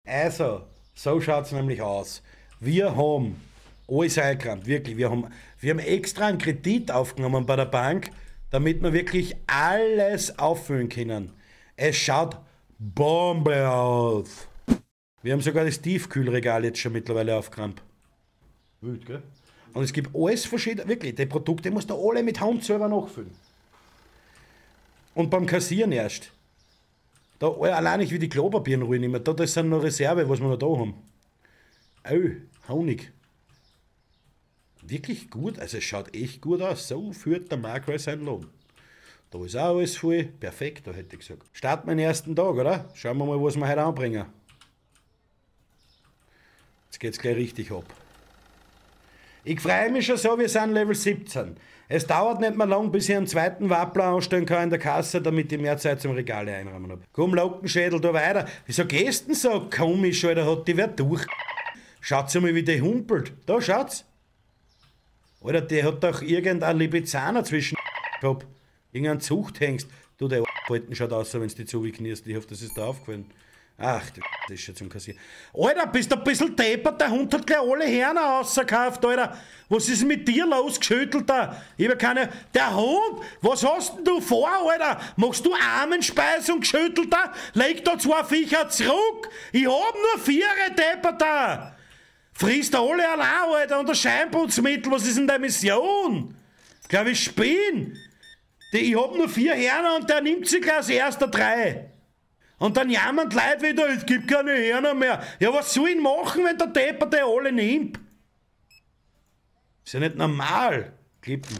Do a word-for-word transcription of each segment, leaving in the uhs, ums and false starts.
Also, so schaut es nämlich aus. Wir haben alles eingeräumt, wirklich. Wir haben, wir haben extra einen Kredit aufgenommen bei der Bank, damit wir wirklich alles auffüllen können. Es schaut Bombe aus. Wir haben sogar das Tiefkühlregal jetzt schon mittlerweile aufgeräumt. Wild, gell? Und es gibt alles verschiedene, wirklich, die Produkte musst du alle mit Hand selber nachfüllen. Und beim Kassieren erst. Da, allein nicht wie die Klopapierenrollen immer. Da, das sind noch Reserve, was wir noch da haben. Oh, Honig. Wirklich gut, also es schaut echt gut aus. So führt der Makro seinen Lohn. Da ist auch alles voll. Perfekt, da hätte ich gesagt. Starten wir den ersten Tag, oder? Schauen wir mal, was wir heute anbringen. Jetzt geht's gleich richtig ab. Ich freue mich schon so, wir sind Level siebzehn. Es dauert nicht mehr lang, bis ich einen zweiten Wappler anstellen kann in der Kasse, damit ich mehr Zeit zum Regale einräumen habe. Komm, Lockenschädel, da weiter. Wieso gehst du denn so komisch, Alter? Hat die wer durch... Schaut's mal, wie die humpelt. Da, schaut's. Alter, der hat doch irgendein Libizzaner zwischen gehabt. Irgendein Zuchthengst. Du, der Alten schaut aus, wenn du die zugeknirst. Ich hoffe, das ist da aufgefallen. Ach, das ist schon zum Kassieren. Alter, bist du ein bisschen deppert? Der Hund hat gleich alle Hörner rausgekauft, Alter. Was ist mit dir los, Geschüttelter? Ich hab keine... Der Hund? Was hast denn du vor, Alter? Machst du Armenspeisung, Geschüttelter? Leg da zwei Viecher zurück. Ich hab nur vier, Depperter. Frisst alle allein, Alter, und das Scheinputzmittel, was ist denn deine Mission? Glaub ich spinn. Ich hab nur vier Hörner und der nimmt sich gleich als erster drei. Und dann jammern die Leute wieder, es gibt keine Hörner mehr. Ja, was soll ich machen, wenn der Depper die alle nimmt? Ist ja nicht normal, Klippen.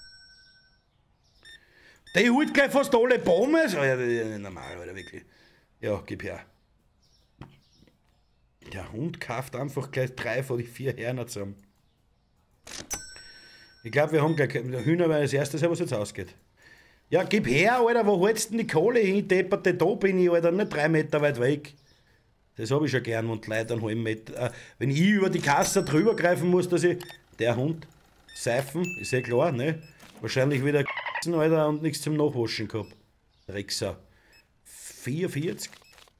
Der holt gleich fast alle Pommes. Oh ja, das ist ja nicht normal, Alter, wirklich. Ja, gib her. Der Hund kauft einfach gleich drei von den vier Hörner zusammen. Ich glaube, wir haben gleich Hühner, weil das erste was jetzt ausgeht. Ja, gib her, Alter, wo hältst du denn die Kohle hin, Depperte? Da bin ich, Alter, nicht drei Meter weit weg. Das habe ich schon gern, und Leute einen halben Meter. Äh, wenn ich über die Kasse drüber greifen muss, dass ich... Der Hund, Seifen, ist ja klar, ne? Wahrscheinlich wieder Alter, und nichts zum Nachwaschen gehabt. Rexer. vierundvierzig.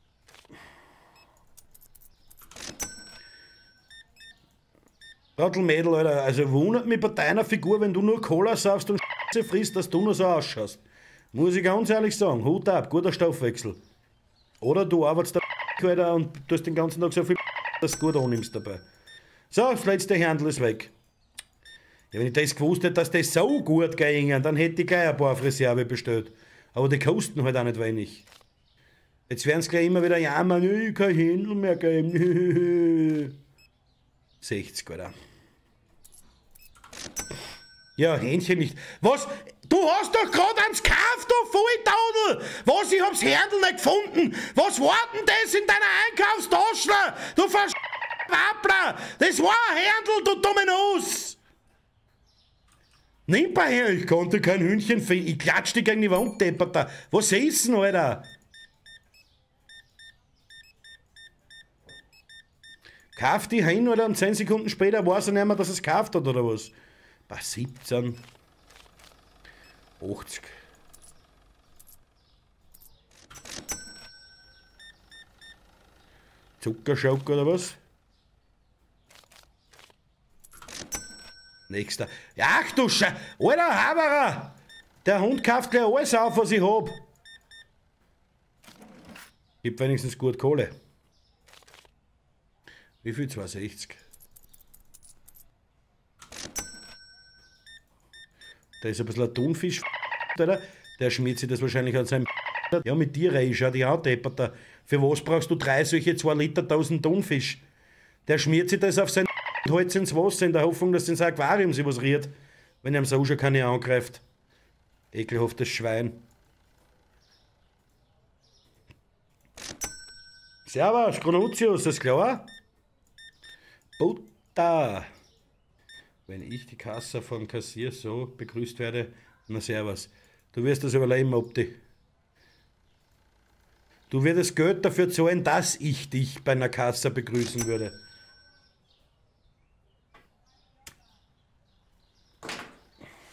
Trottelmädel, Alter, also wundert mich bei deiner Figur, wenn du nur Cola saufst und Scheiße frisst, dass du nur so ausschaust. Muss ich ganz ehrlich sagen, Hut ab, guter Stoffwechsel. Oder du arbeitest da, Alter, und du hast den ganzen Tag so viel, dass du gut annimmst dabei. So, das letzte Händel ist weg. Ja, wenn ich das gewusst hätte, dass das so gut ging, dann hätte ich gleich ein paar auf Reserve bestellt. Aber die kosten halt auch nicht wenig. Jetzt werden sie gleich immer wieder jammern, ich kann Händel mehr geben. sechzig, Alter. Ja, Hähnchen nicht. Was? Du hast doch gerade ans Kauf, du Volltaudel! Was? Ich hab's Händel nicht gefunden! Was war denn das in deiner Einkaufstasche? Du versch... Wappler! Das war ein Händel, du dumme Nuss! Nimm mal her, ich konnte kein Hühnchen finden. Ich klatsch dich gegen die Wand, Depperter. Was ist denn, Alter? Kauft die hin, oder? Und zehn Sekunden später weiß er nicht mehr, dass er es gekauft hat, oder was? Bei siebzehn. achtzig. Zuckerschock, oder was? Nächster. Ja, ach du Sche... Alter, Haberer! Der Hund kauft gleich alles auf, was ich hab. Gibt wenigstens gut Kohle. Wie viel? zweihundertsechzig. Da ist ein bisschen ein Thunfisch, oder? Der schmiert sich das wahrscheinlich an seinem... Ja, mit dir, ey, schau dich an, Depperter. Für was brauchst du drei solche zwei Liter tausend Thunfisch? Der schmiert sich das auf sein... und hält ins Wasser in der Hoffnung, dass ins Aquarium sich was rührt, wenn er so schon keine angreift. Ekelhaftes Schwein. Servus, Chronutius, ist klar? Butter. Wenn ich die Kasse vom Kassier so begrüßt werde, na servus. Du wirst das überleben, Opti. Du würdest Geld dafür zahlen, dass ich dich bei einer Kasse begrüßen würde.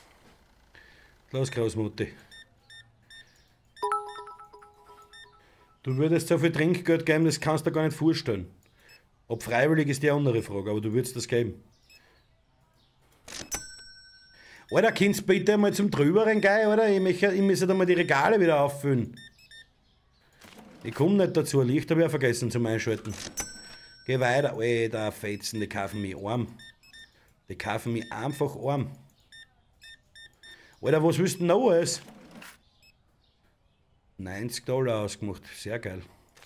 Los, Großmutti. Du würdest so viel Trinkgeld geben, das kannst du dir gar nicht vorstellen. Ob freiwillig ist die andere Frage, aber du würdest das geben. Alter, kannst du bitte mal zum Drüberen gehen, oder? Ich, möchte, ich muss da mal die Regale wieder auffüllen. Ich komme nicht dazu, Licht habe ich auch vergessen zum Einschalten. Geh weiter. Alter, Fetzen, die kaufen mich arm. Die kaufen mich einfach arm. Alter, was willst du denn noch alles? neunzig Dollar ausgemacht, sehr geil.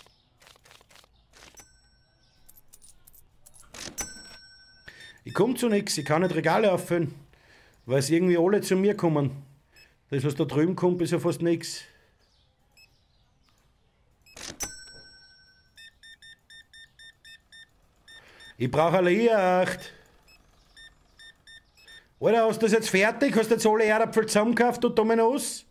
Ich komme zu nichts, ich kann nicht Regale auffüllen, weil es irgendwie alle zu mir kommen. Das, was da drüben kommt, ist ja fast nichts. Ich brauche eine Licht. Alter, hast du das jetzt fertig? Hast du jetzt alle Erdäpfel zusammengekauft, du Dominos?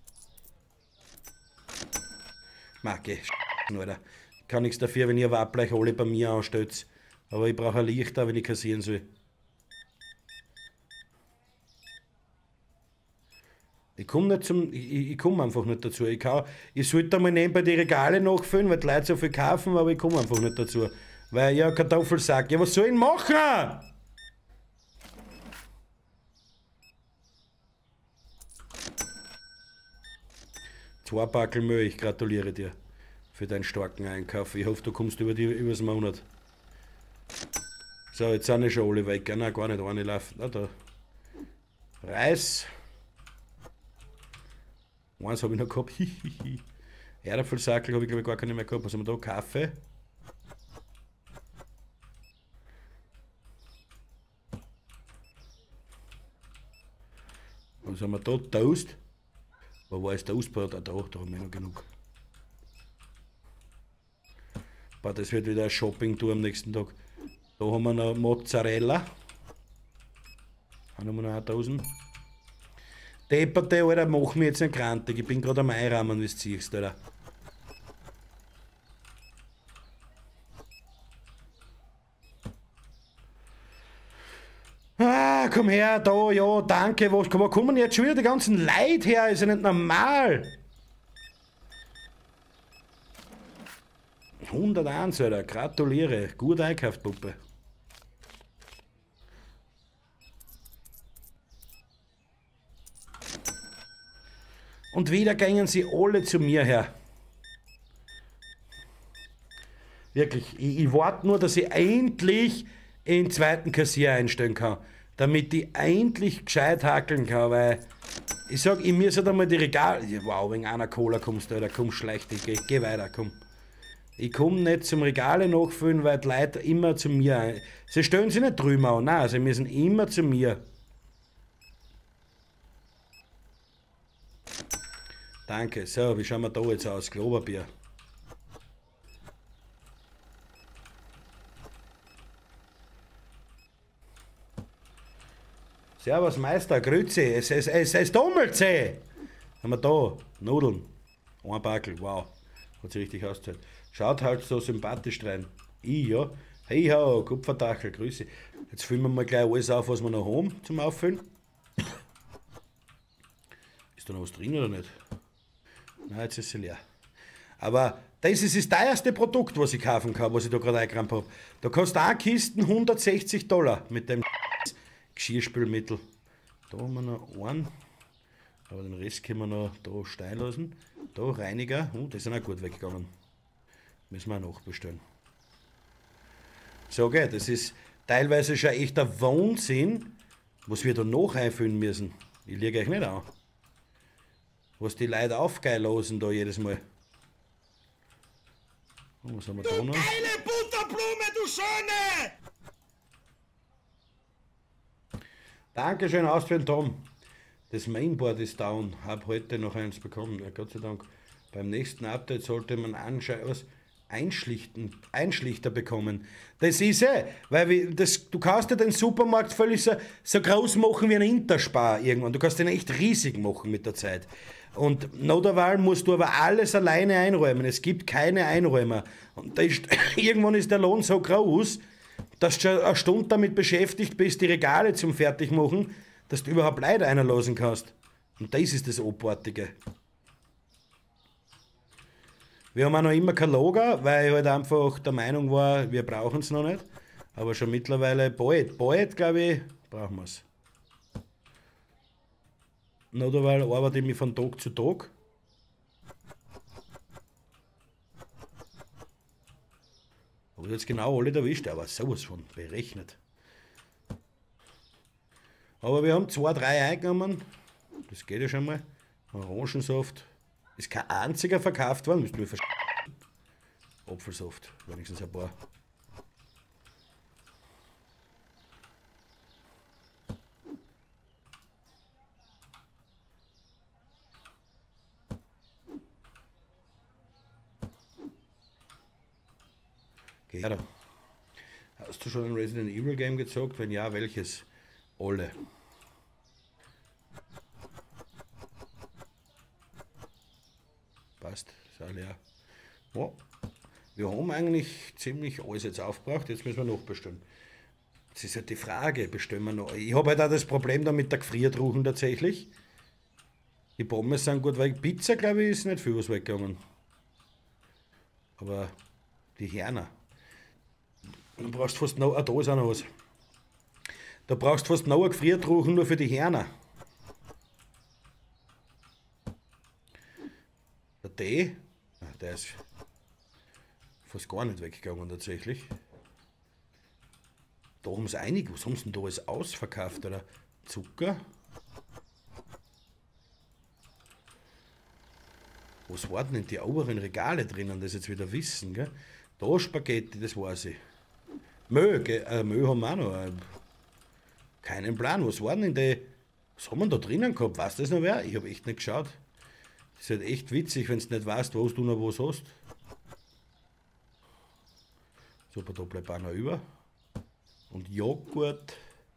Macke, Alter. Ich kann nichts dafür, wenn ihr Wappleich alle bei mir anstellt. Aber ich brauche ein Licht, wenn ich kassieren soll. Ich komme nicht zum. Ich, ich komme einfach nicht dazu. Ich, kann, ich sollte mal nebenbei die Regale nachfüllen, weil die Leute so viel kaufen, aber ich komme einfach nicht dazu. Weil ja, Kartoffelsack. Ja, was soll ich machen? Zwei Packel Müll, ich gratuliere dir für deinen starken Einkauf. Ich hoffe, du kommst über die übers Monat. So, jetzt sind ja schon alle weg. Nein, gar nicht, eine läuft. Na, da. Reis. Eins habe ich noch gehabt. Erdäpfelsackel habe ich glaube ich gar keine mehr gehabt. Was haben wir da? Kaffee. Was haben wir da? Toast. Wo war das Toastbrot? Ah, da, da haben wir noch genug. Boah, das wird wieder ein Shopping-Tour am nächsten Tag. Da haben wir noch Mozzarella. Da haben wir noch tausend. Depperte, Alter, mach mich jetzt nicht krantig. Ich bin gerade am Einrahmen, wie du siehst, Alter. Ah, komm her, da, ja, danke. Wo, wo kommen jetzt schon wieder die ganzen Leute her? Ist ja nicht normal. hunderteins, Alter, gratuliere. Gut einkauft, Puppe. Und wieder gingen sie alle zu mir her. Wirklich, ich, ich warte nur, dass ich endlich den zweiten Kassier einstellen kann. Damit ich endlich gescheit hackeln kann, weil ich sag, ich muss halt einmal die Regale. Wow, wegen einer Cola kommst du, Alter, komm, schleich dich, geh, geh weiter, komm. Ich komme nicht zum Regale nachfüllen, weil die Leute immer zu mir ein. Sie stellen sich nicht drüben an, nein, sie müssen immer zu mir. Danke, so, wie schauen wir da jetzt aus? Klopapier. Servus Meister, grüezi, es, es, es, es dummelt sie. Haben wir da, Nudeln, ein Backel, wow, hat sich richtig ausgezahlt. Schaut halt so sympathisch rein. Ich, ja, hey ho, Kupferdachel, grüße. Jetzt füllen wir mal gleich alles auf, was wir noch haben zum Auffüllen. Ist da noch was drin oder nicht? Nein, jetzt ist sie leer. Aber das ist das teuerste Produkt, was ich kaufen kann, was ich da gerade eingerammt habe. Da kostet eine Kiste hundertsechzig Dollar mit dem Geschirrspülmittel. Da haben wir noch einen, aber den Rest können wir noch da stehen lassen. Da Reiniger, oh, die sind auch gut weggegangen. Müssen wir auch nachbestellen. So geht, das ist teilweise schon echt ein Wahnsinn, was wir da noch einfüllen müssen. Ich liege euch nicht an. Was die Leute aufgeilen lassen da jedes Mal. Oh, was haben wir da noch? Geile Butterblume, du Schöne! Dankeschön, aus für den Tom. Das Mainboard ist down. Hab heute noch eins bekommen. Ja, Gott sei Dank. Beim nächsten Update sollte man was Einschlichten, Einschlichter bekommen. Das ist eh, weil wir, das, du kannst ja den Supermarkt völlig so, so groß machen wie ein Interspar irgendwann. Du kannst den echt riesig machen mit der Zeit. Und nach der Wahl musst du aber alles alleine einräumen. Es gibt keine Einräumer. Und da ist, irgendwann ist der Lohn so groß, dass du schon eine Stunde damit beschäftigt bist, die Regale zum Fertigmachen, dass du überhaupt Leute einlassen kannst. Und das ist das Abartige. Wir haben auch noch immer kein Lager, weil ich halt einfach der Meinung war, wir brauchen es noch nicht. Aber schon mittlerweile bald, bald glaube ich, brauchen wir es. Nur weil arbeite ich mich von Tag zu Tag. Habe ich jetzt genau alle erwischt, aber sowas von berechnet. Aber wir haben zwei, drei eingenommen. Das geht ja schon mal. Orangensaft. Ist kein einziger verkauft worden, müsst ihr verstehen. Apfelsaft, wenigstens ein paar. Geh da. Hast du schon ein Resident Evil Game gezockt? Wenn ja, welches? Alle. Passt, ist auch leer. Ja, wir haben eigentlich ziemlich alles jetzt aufgebraucht, jetzt müssen wir noch bestellen. Jetzt ist halt die Frage, bestellen wir noch? Ich habe halt auch das Problem da mit der Gefriertruhen tatsächlich. Die Pommes sind gut weg. Pizza, glaube ich, ist nicht viel was weggegangen. Aber die Hörner. Du brauchst fast noch, ah, da ist auch noch was. Da brauchst fast noch eine Gefriertruhe nur für die Hörner. Der Tee, der ist fast gar nicht weggegangen tatsächlich. Da haben sie einige, was haben sie denn da alles ausverkauft, oder? Zucker. Was waren denn die oberen Regale drinnen, das jetzt wieder wissen, gell? Da Spaghetti, das weiß ich. Müll, gell? Äh, Müll haben wir auch noch. Äh, keinen Plan, was waren denn die, was haben wir da drinnen gehabt? Weißt du das noch wer? Ich habe echt nicht geschaut. Das ist halt echt witzig, wenn du nicht weißt, wo du noch was hast. Super, da bleibt auch noch über. Und Joghurt.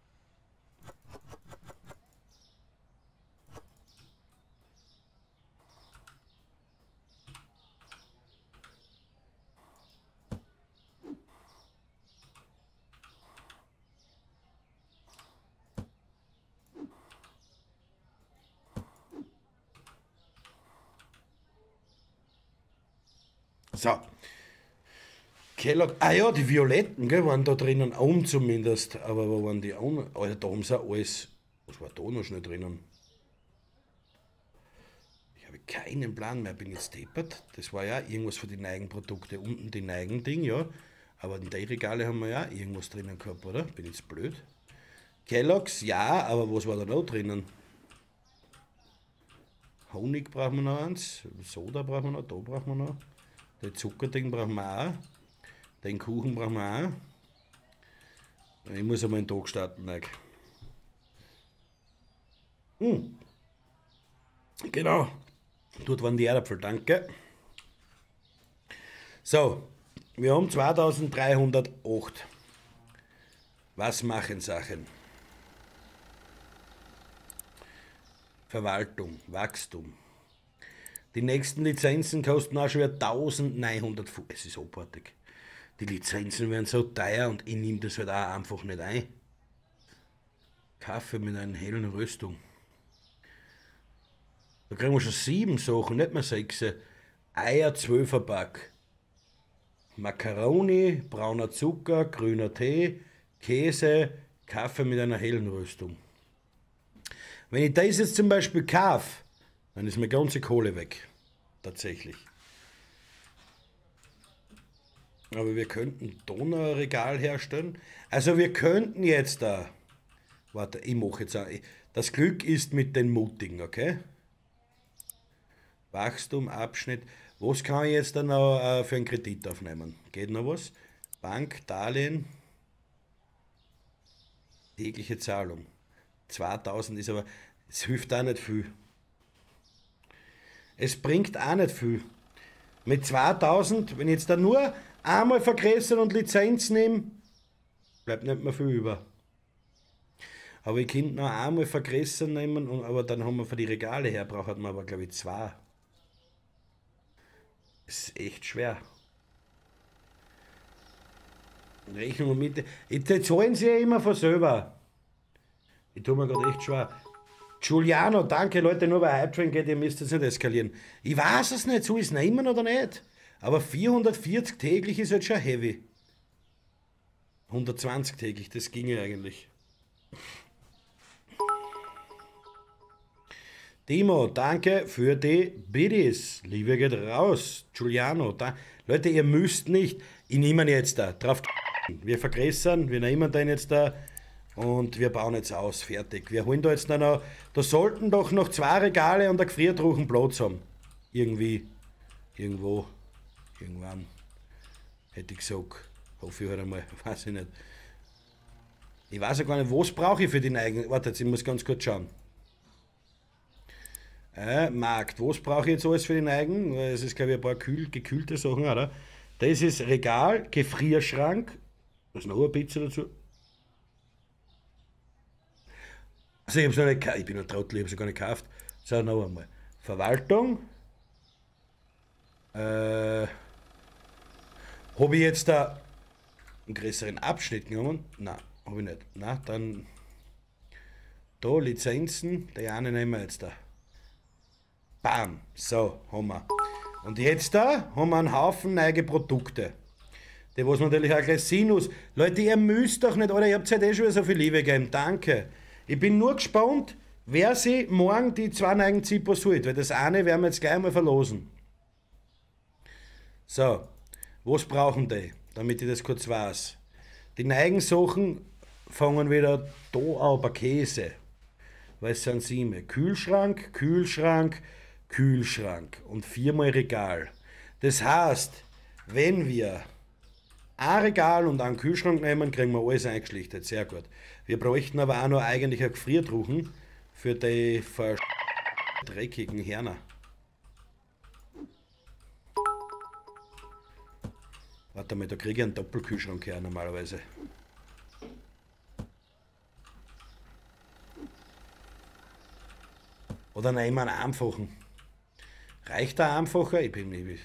So. Kellogg, ah ja, die Violetten, gell, waren da drinnen, um zumindest. Aber wo waren die um? Alter, da haben sie auch alles. Was war da noch schnell drinnen? Ich habe keinen Plan mehr, bin jetzt deppert. Das war ja irgendwas für die Neigenprodukte. Unten die Neigending, ja. Aber in der Regale haben wir ja irgendwas drinnen gehabt, oder? Bin jetzt blöd. Kellogg's, ja, aber was war da noch drinnen? Honig brauchen wir noch eins. Soda brauchen wir noch, da brauchen wir noch. Das Zuckerding brauchen wir auch. Den Kuchen brauchen wir auch. Ich muss einmal den Tag starten. Hm. Genau. Dort waren die Erdäpfel, danke. So, wir haben zweitausenddreihundertacht. Was machen Sachen? Verwaltung, Wachstum. Die nächsten Lizenzen kosten auch schon wieder eintausendneunhundert. Es ist abartig. Die Lizenzen werden so teuer und ich nehme das halt auch einfach nicht ein. Kaffee mit einer hellen Röstung. Da kriegen wir schon sieben Sachen, nicht mehr sechs. Eier, zwölfer Pack. Macaroni, brauner Zucker, grüner Tee, Käse, Kaffee mit einer hellen Röstung. Wenn ich das jetzt zum Beispiel kaufe, dann ist meine ganze Kohle weg. Tatsächlich. Aber wir könnten da noch ein Regal herstellen. Also wir könnten jetzt da. Warte, ich mache jetzt auch. Das Glück ist mit den Mutigen, okay? Wachstum, Abschnitt. Was kann ich jetzt dann noch äh, für einen Kredit aufnehmen? Geht noch was? Bank, Darlehen. Tägliche Zahlung. zweitausend ist aber, es hilft auch nicht viel. Es bringt auch nicht viel. Mit zweitausend, wenn ich jetzt da nur einmal vergrößern und Lizenz nehme, bleibt nicht mehr viel über. Aber ich könnte noch einmal vergrößern nehmen, und, aber dann haben wir für die Regale her, braucht man aber glaube ich zwei. Das ist echt schwer. Rechnung mit. Jetzt zahlen sie ja immer von selber. Ich tue mir gerade echt schwer. Giuliano, danke Leute, nur weil Hype Train geht, ihr müsst jetzt nicht eskalieren. Ich weiß es nicht, soll ich es nehmen oder nicht? Aber vierhundertvierzig täglich ist halt schon heavy. hundertzwanzig täglich, das ginge eigentlich. Timo, danke für die Biddies. Liebe geht raus. Giuliano, da. Leute, ihr müsst nicht. Ich nehme ihn jetzt da. Drauf. Wir vergrößern, wir nehmen den jetzt da und wir bauen jetzt aus. Fertig. Wir holen da jetzt noch. Da sollten doch noch zwei Regale und ein Gefriertruchen Platz haben. Irgendwie. Irgendwo. Irgendwann. Hätte ich gesagt. Hoffe ich halt einmal. Weiß ich nicht. Ich weiß ja gar nicht, was brauche ich für den eigenen. Warte, jetzt, ich muss ganz kurz schauen. Äh, Markt, was brauche ich jetzt alles für den Eigen? Es ist, glaube ich, ein paar kühl, gekühlte Sachen, oder? Das ist Regal, Gefrierschrank. Da ist noch eine Pizza dazu. Also, ich, hab's noch nicht, ich bin ein Trottel, ich habe es gar nicht gekauft. So, noch einmal. Verwaltung. Äh, habe ich jetzt da einen größeren Abschnitt genommen? Nein, habe ich nicht. Na, dann da Lizenzen, die eine nehmen wir jetzt da. Bam, so, haben wir. Und jetzt da haben wir einen Haufen neue Produkte. Die, was man natürlich auch gleich sehen muss. Leute, ihr müsst doch nicht, oder ihr habt halt eh schon so viel Liebe gegeben. Danke. Ich bin nur gespannt, wer sie morgen die zwei neuen Zippos holt, weil das eine werden wir jetzt gleich mal verlosen. So, was brauchen die, damit ich das kurz weiß? Die neuen Sachen fangen wieder da an, bei Käse. Weil es sind sieben. Kühlschrank, Kühlschrank, Kühlschrank und viermal Regal. Das heißt, wenn wir ein Regal und einen Kühlschrank nehmen, kriegen wir alles eingeschlichtet. Sehr gut. Wir bräuchten aber auch noch eigentlich ein Gefriertruchen für die versch dreckigen Herner. Warte mal, da kriege ich einen Doppelkühlschrank her normalerweise. Oder nehmen wir einen einfachen. Reicht der einfacher? Ich bin nicht.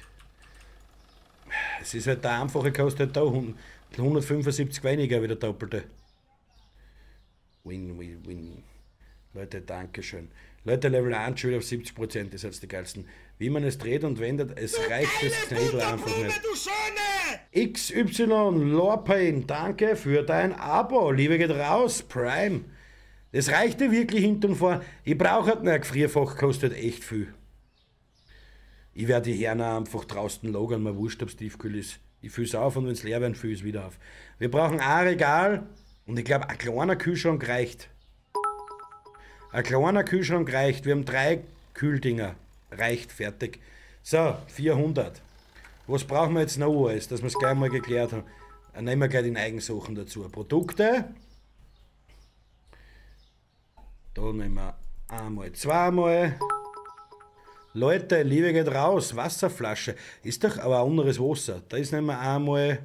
Es ist halt der einfache, kostet da hundertfünfundsiebzig weniger wie der doppelte. Win, win, win. Leute, Dankeschön. Leute, Level eins schon wieder auf siebzig Prozent, das ist jetzt die geilsten. Wie man es dreht und wendet, es du reicht das Knädel einfach nicht. X Y Lorpain, danke für dein Abo. Liebe geht raus, Prime. Das reichte wirklich hinten und vor. Ich brauche halt nicht ein Gefrierfach, kostet echt viel. Ich werde die Herner einfach draußen lagern, mir wurscht, ob es tiefkühl ist. Ich fülle es auf und wenn es leer wird, fülle ich es wieder auf. Wir brauchen ein Regal und ich glaube, ein kleiner Kühlschrank reicht. Ein kleiner Kühlschrank reicht. Wir haben drei Kühldinger. Reicht, fertig. So, vierhundert. Was brauchen wir jetzt noch alles, dass wir es gleich mal geklärt haben? Dann nehmen wir gleich die Eigensachen dazu. Produkte. Da nehmen wir einmal, zweimal. Leute, Liebe geht raus. Wasserflasche. Ist doch aber ein anderes Wasser. Da ist nehmen wir einmal.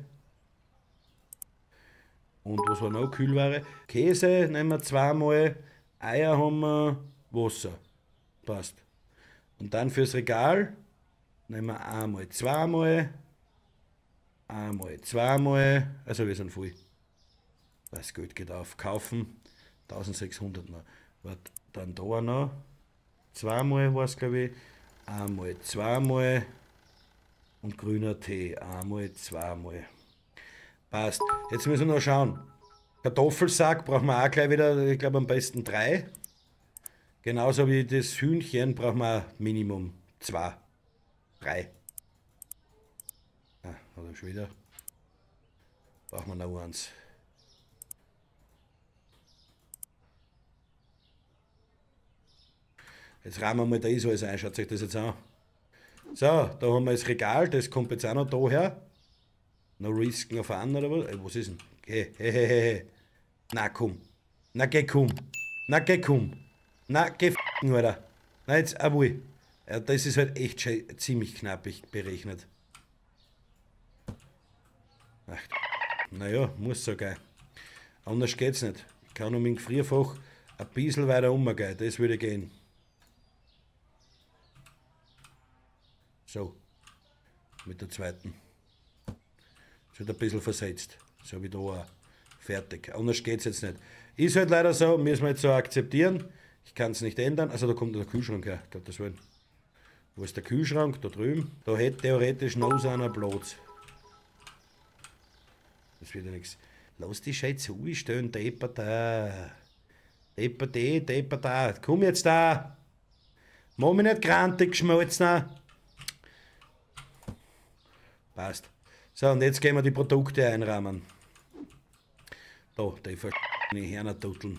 Und was war noch? Kühlware. Käse nehmen wir zweimal. Eier haben wir. Wasser. Passt. Und dann fürs Regal nehmen wir einmal, zweimal. Einmal, zweimal. Also wir sind voll. Das Geld geht auf. Kaufen. eintausendsechshundert noch. Warte, dann da noch. Zweimal war es, glaube ich. Einmal, zweimal. Und grüner Tee. Einmal, zweimal. Passt. Jetzt müssen wir noch schauen. Kartoffelsack brauchen wir auch gleich wieder, ich glaube am besten drei. Genauso wie das Hühnchen brauchen wir Minimum zwei. Drei. Ah, oder schon wieder. Brauchen wir noch eins. Jetzt rahmen wir mal da ist alles ein, schaut euch das jetzt an. So, da haben wir das Regal, das kommt jetzt auch noch da her. No risken auf an oder was? Ey, was ist denn? Hey, hey, hey, hey. Na komm. Na geh komm. Na geh komm. Na geh f***en, Alter. Na jetzt, obwohl. Ja, das ist halt echt ziemlich knappig berechnet. Ach, naja, muss so gehen. Anders geht's nicht. Ich kann um den Gefrierfach ein bisschen weiter umgehen, das würde gehen. So, mit der zweiten. Es wird ein bisschen versetzt. So wie da auch. Fertig. Anders geht's jetzt nicht. Ist halt leider so, müssen wir jetzt so akzeptieren. Ich kann es nicht ändern. Also da kommt der Kühlschrank her, Gottes Willen. Wo ist der Kühlschrank? Da drüben. Da hätte theoretisch noch so einer Platz. Das wird ja nichts. Lass die Scheiße zustellen, Depper da. Depper de, Depper da. Komm jetzt da. Mach mich nicht grantig geschmolzen. Passt. So, und jetzt gehen wir die Produkte einrahmen. Da, die verschiedenen Hernatutteln.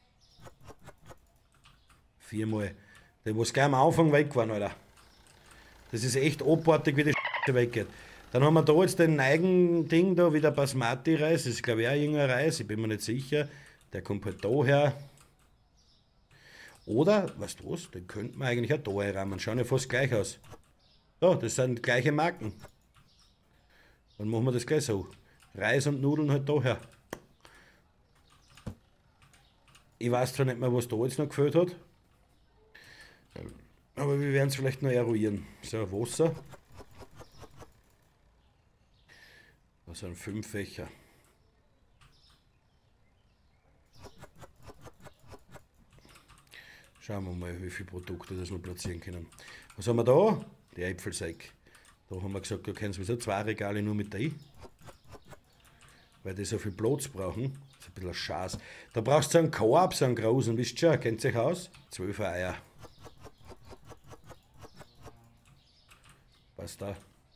Viermal. Die, was gleich am Anfang weg waren, Alter. Das ist echt abartig, wie die Scheiße weggeht. Dann haben wir da jetzt den neuen Ding da, wieder Basmati-Reis. Das ist, glaube ich, auch irgendein Reis, ich bin mir nicht sicher. Der kommt halt da her. Oder, weißt du was, den könnten wir eigentlich auch da einrahmen. Schauen ja fast gleich aus. Ja, das sind gleiche Marken. Dann machen wir das gleich so. Reis und Nudeln halt da her. Ich weiß zwar nicht mehr, was da jetzt noch gefehlt hat. Aber wir werden es vielleicht noch eruieren. So, Wasser. Das sind fünf Fächer. Schauen wir mal, wie viele Produkte das noch platzieren können. Was haben wir da? Die Äpfelsäck. Da haben wir gesagt, da können sowieso zwei Regale nur mit rein. Weil die so viel Platz brauchen. Das ist ein bisschen Schaß. Da brauchst du einen Korb, so einen großen, wisst ihr schon, kennt ihr euch aus? Zwölf Eier. Was da?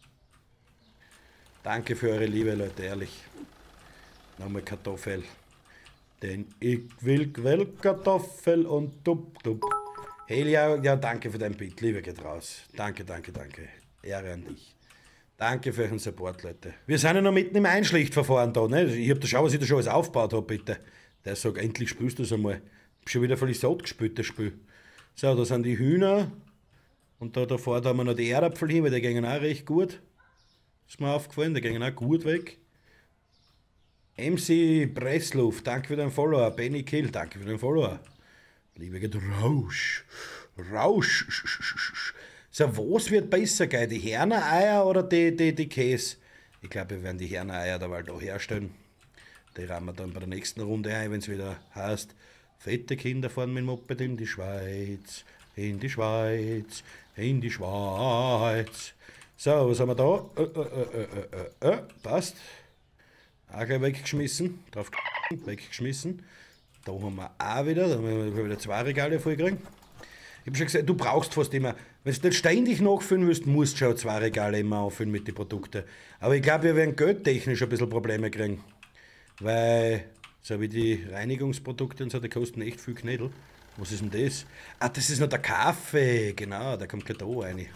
Danke für eure Liebe, Leute, ehrlich. Nochmal Kartoffel. Denn ich will Quellkartoffel und tup tup. Hey, ja, ja, danke für dein Bild, Liebe geht raus. Danke, danke, danke. Ehre an dich. Danke für euren Support, Leute. Wir sind ja noch mitten im Einschlichtverfahren da, ne? Ich hab da schau, was ich da schon alles aufgebaut habe, bitte. Der sagt, endlich spürst du es einmal. Ich hab schon wieder völlig satt gespült, das Spiel. So, da sind die Hühner. Und da davor da haben wir noch die Erdäpfel hin, weil die gehen auch recht gut. Ist mir aufgefallen, die gehen auch gut weg. M C Pressluft, danke für deinen Follower. Benny Kill, danke für den Follower. Liebe geht Rausch. Rausch. So, was wird besser, gell? Die Herner-Eier oder die, die, die Käse? Ich glaube, wir werden die Herner-Eier da mal da herstellen. Die rahmen wir dann bei der nächsten Runde ein, wenn es wieder heißt, fette Kinder fahren mit dem Moped in die Schweiz, in die Schweiz, in die Schweiz. So, was haben wir da? Äh, äh, äh, äh, äh, passt. Auch gleich weggeschmissen. Drauf weggeschmissen. Da haben wir auch wieder, da haben wir wieder zwei Regale vollkriegen. Ich habe schon gesagt, du brauchst fast immer, wenn du nicht ständig nachfüllen willst, musst du schon zwei Regale immer auffüllen mit den Produkten. Aber ich glaube, wir werden geldtechnisch ein bisschen Probleme kriegen. Weil, so wie die Reinigungsprodukte und so, die kosten echt viel Knädel. Was ist denn das? Ah, das ist noch der Kaffee, genau, der kommt gleich da rein. Jetzt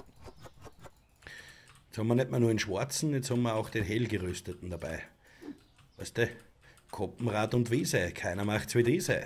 haben wir nicht mehr nur den schwarzen, jetzt haben wir auch den hell gerösteten dabei. Weißt du, Koppenrad und Wiese, keiner macht's wie diese.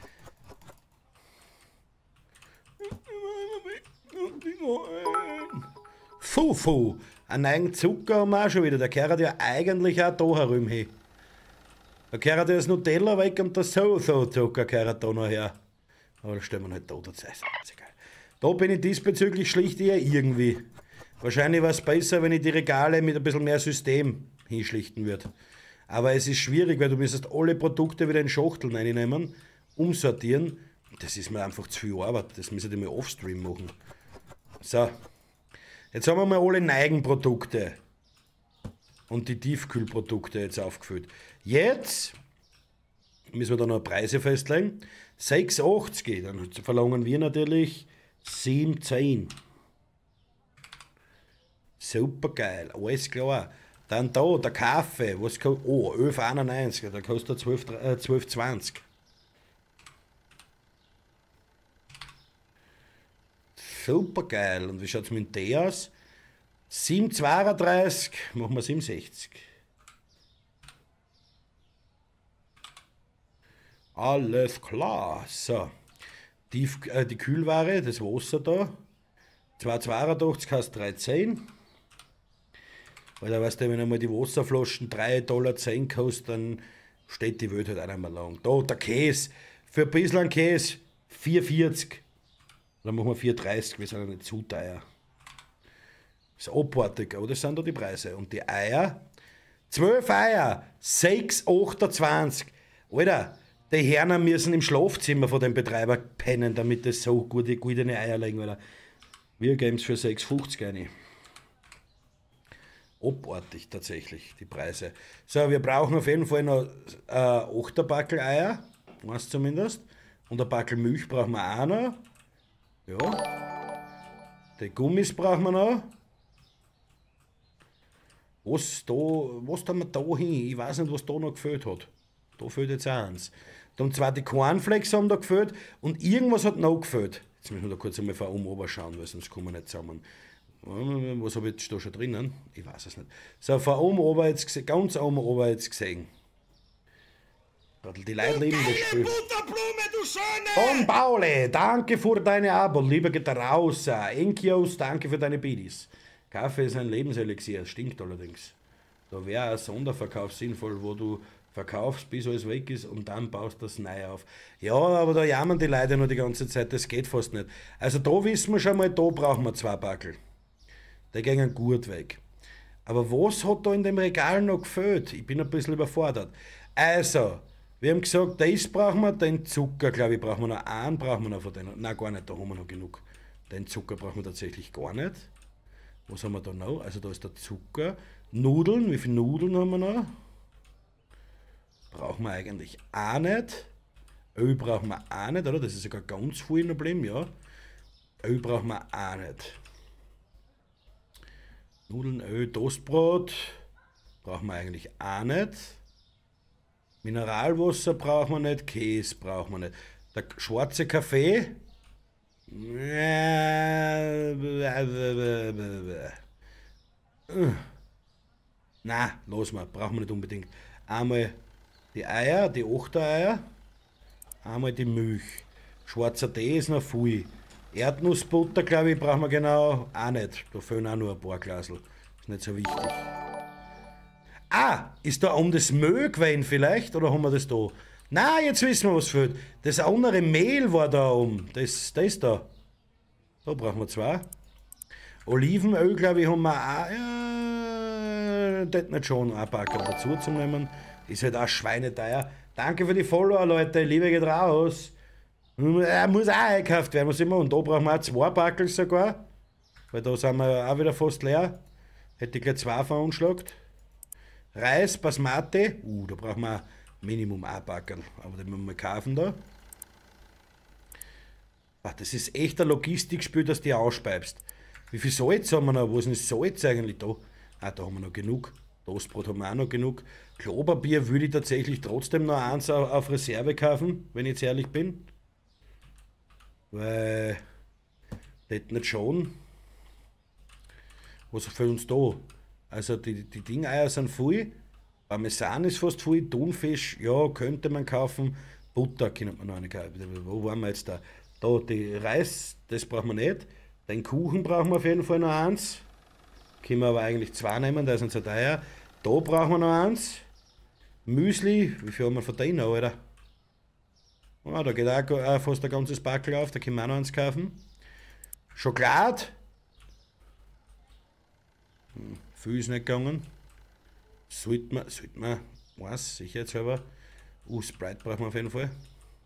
Fufu, einen neuen Zucker haben wir auch schon wieder. Der gehört ja eigentlich auch da herum hin. Da gehört ja das Nutella weg und der So-So-Zucker gehört da noch her. Aber das stellen wir halt da, das heißt, ist egal. Da bin ich diesbezüglich schlicht eher irgendwie. Wahrscheinlich wäre es besser, wenn ich die Regale mit ein bisschen mehr System hinschlichten würde. Aber es ist schwierig, weil du müsstest alle Produkte wieder in Schachteln reinnehmen, umsortieren. Das ist mir einfach zu viel Arbeit. Das müssen wir mal offstream machen. So. Jetzt haben wir mal alle neuen Produkte und die Tiefkühlprodukte jetzt aufgefüllt. Jetzt müssen wir da noch Preise festlegen. sechs achtzig, dann verlangen wir natürlich sieben zehn. Super geil, alles klar. Dann da, der Kaffee, was kostet, oh, elf einundneunzig, da kostet er zwölf zwanzig. Super geil. Und wie schaut es mit dem Tee aus? sieben zweiunddreißig, machen wir sieben sechzig. Alles klar. So. Die, äh, die Kühlware, das Wasser da. zwei zweiundachtzig kostet dreizehn. Weil da weißt du, wenn einmal die Wasserflaschen drei Dollar zehn kosten, dann steht die Welt halt auch nicht mehr lang. Da, der Käse. Für ein bisschen Käse vier vierzig. Dann machen wir vier dreißig, wir sind ja nicht zu teuer. Das ist abartig, aber das sind da die Preise. Und die Eier, zwölf Eier, sechs achtundzwanzig. Alter, die Herren müssen im Schlafzimmer von dem Betreiber pennen, damit das so gute, gute Eier legen, Alter. Wir geben es für sechs fünfzig rein. Abartig tatsächlich, die Preise. So, wir brauchen auf jeden Fall noch äh, acht Backel Eier, eins zumindest. Und ein Backel Milch brauchen wir auch noch. Ja. Die Gummis brauchen wir noch. Was da, was tun wir da hin? Ich weiß nicht, was da noch gefehlt hat. Da fehlt jetzt auch eins. Dann zwar die Cornflakes haben da gefehlt und irgendwas hat noch gefehlt. Jetzt müssen wir da kurz einmal von oben runter schauen, weil sonst kommen wir nicht zusammen. Was habe ich jetzt da schon drinnen? Ich weiß es nicht. So, von oben runter jetzt, ganz oben runter jetzt gesehen. Die Leute lieben das Spiel. Butterblume, du Schöne! Don Pauli, danke für deine Abo. Lieber geht raus. Enkios, danke für deine Bidis. Kaffee ist ein Lebenselixier, stinkt allerdings. Da wäre ein Sonderverkauf sinnvoll, wo du verkaufst, bis alles weg ist und dann baust du das neu auf. Ja, aber da jammern die Leute nur die ganze Zeit, das geht fast nicht. Also da wissen wir schon mal, da brauchen wir zwei Backel. Die gehen gut weg. Aber was hat da in dem Regal noch gefehlt? Ich bin ein bisschen überfordert. Also, wir haben gesagt, das brauchen wir, den Zucker, glaube ich, brauchen wir noch einen, brauchen wir noch von denen. Nein, gar nicht, da haben wir noch genug. Den Zucker brauchen wir tatsächlich gar nicht. Was haben wir da noch? Also da ist der Zucker. Nudeln, wie viele Nudeln haben wir noch? Brauchen wir eigentlich auch nicht. Öl brauchen wir auch nicht, oder? Das ist sogar ganz viel noch geblieben, ja. Öl brauchen wir auch nicht. Nudeln, Öl, Toastbrot brauchen wir eigentlich auch nicht. Mineralwasser brauchen wir nicht, Käse brauchen wir nicht. Der schwarze Kaffee. Na, los mal, brauchen wir nicht unbedingt. Einmal die Eier, die Achtereier, einmal die Milch. Schwarzer Tee ist noch viel. Erdnussbutter, glaube ich, brauchen wir genau auch nicht. Da fehlen auch nur ein paar Glasel. Ist nicht so wichtig. Ah, ist da um das Mehl gewesen vielleicht? Oder haben wir das da? Nein, jetzt wissen wir, was fehlt. Das andere Mehl war da um. Das, das da. Da brauchen wir zwei. Olivenöl, glaube ich, haben wir auch. Ja, das nicht schon ein Packer dazu zu nehmen. Ist halt auch schweineteuer. Danke für die Follower, Leute. Liebe geht raus. Er muss auch eingekauft werden, was immer. Und da brauchen wir auch zwei Packel sogar. Weil da sind wir auch wieder fast leer. Hätte ich gleich zwei veranschlagt. Reis, Basmati. Uh, da brauchen wir Minimum ein Packel. Aber den müssen wir kaufen da. Ach, das ist echt ein Logistikspiel, dass du die ausspeibst. Wie viel Salz haben wir noch? Wo ist denn das Salz eigentlich da? Ah, da haben wir noch genug. Toastbrot haben wir auch noch genug. Klopapier würde ich tatsächlich trotzdem noch eins auf Reserve kaufen, wenn ich jetzt ehrlich bin. Weil das nicht schon. Was für uns da? Also die, die Dingeier sind viel. Parmesan ist fast viel. Thunfisch, ja, könnte man kaufen. Butter könnte man noch eine kaufen. Wo waren wir jetzt da? Da, die Reis, das brauchen wir nicht. Den Kuchen brauchen wir auf jeden Fall noch eins. Können wir aber eigentlich zwei nehmen, der ist uns so teuer. Da brauchen wir noch eins. Müsli, wie viel haben wir von denen, Alter? Ah, da geht auch äh, fast ein ganzes Backel auf, da können wir auch noch eins kaufen. Schokolade. Hm, viel ist nicht gegangen. Sollte man, sollte man, was, sicherheitshalber. Uh, Sprite brauchen wir auf jeden Fall.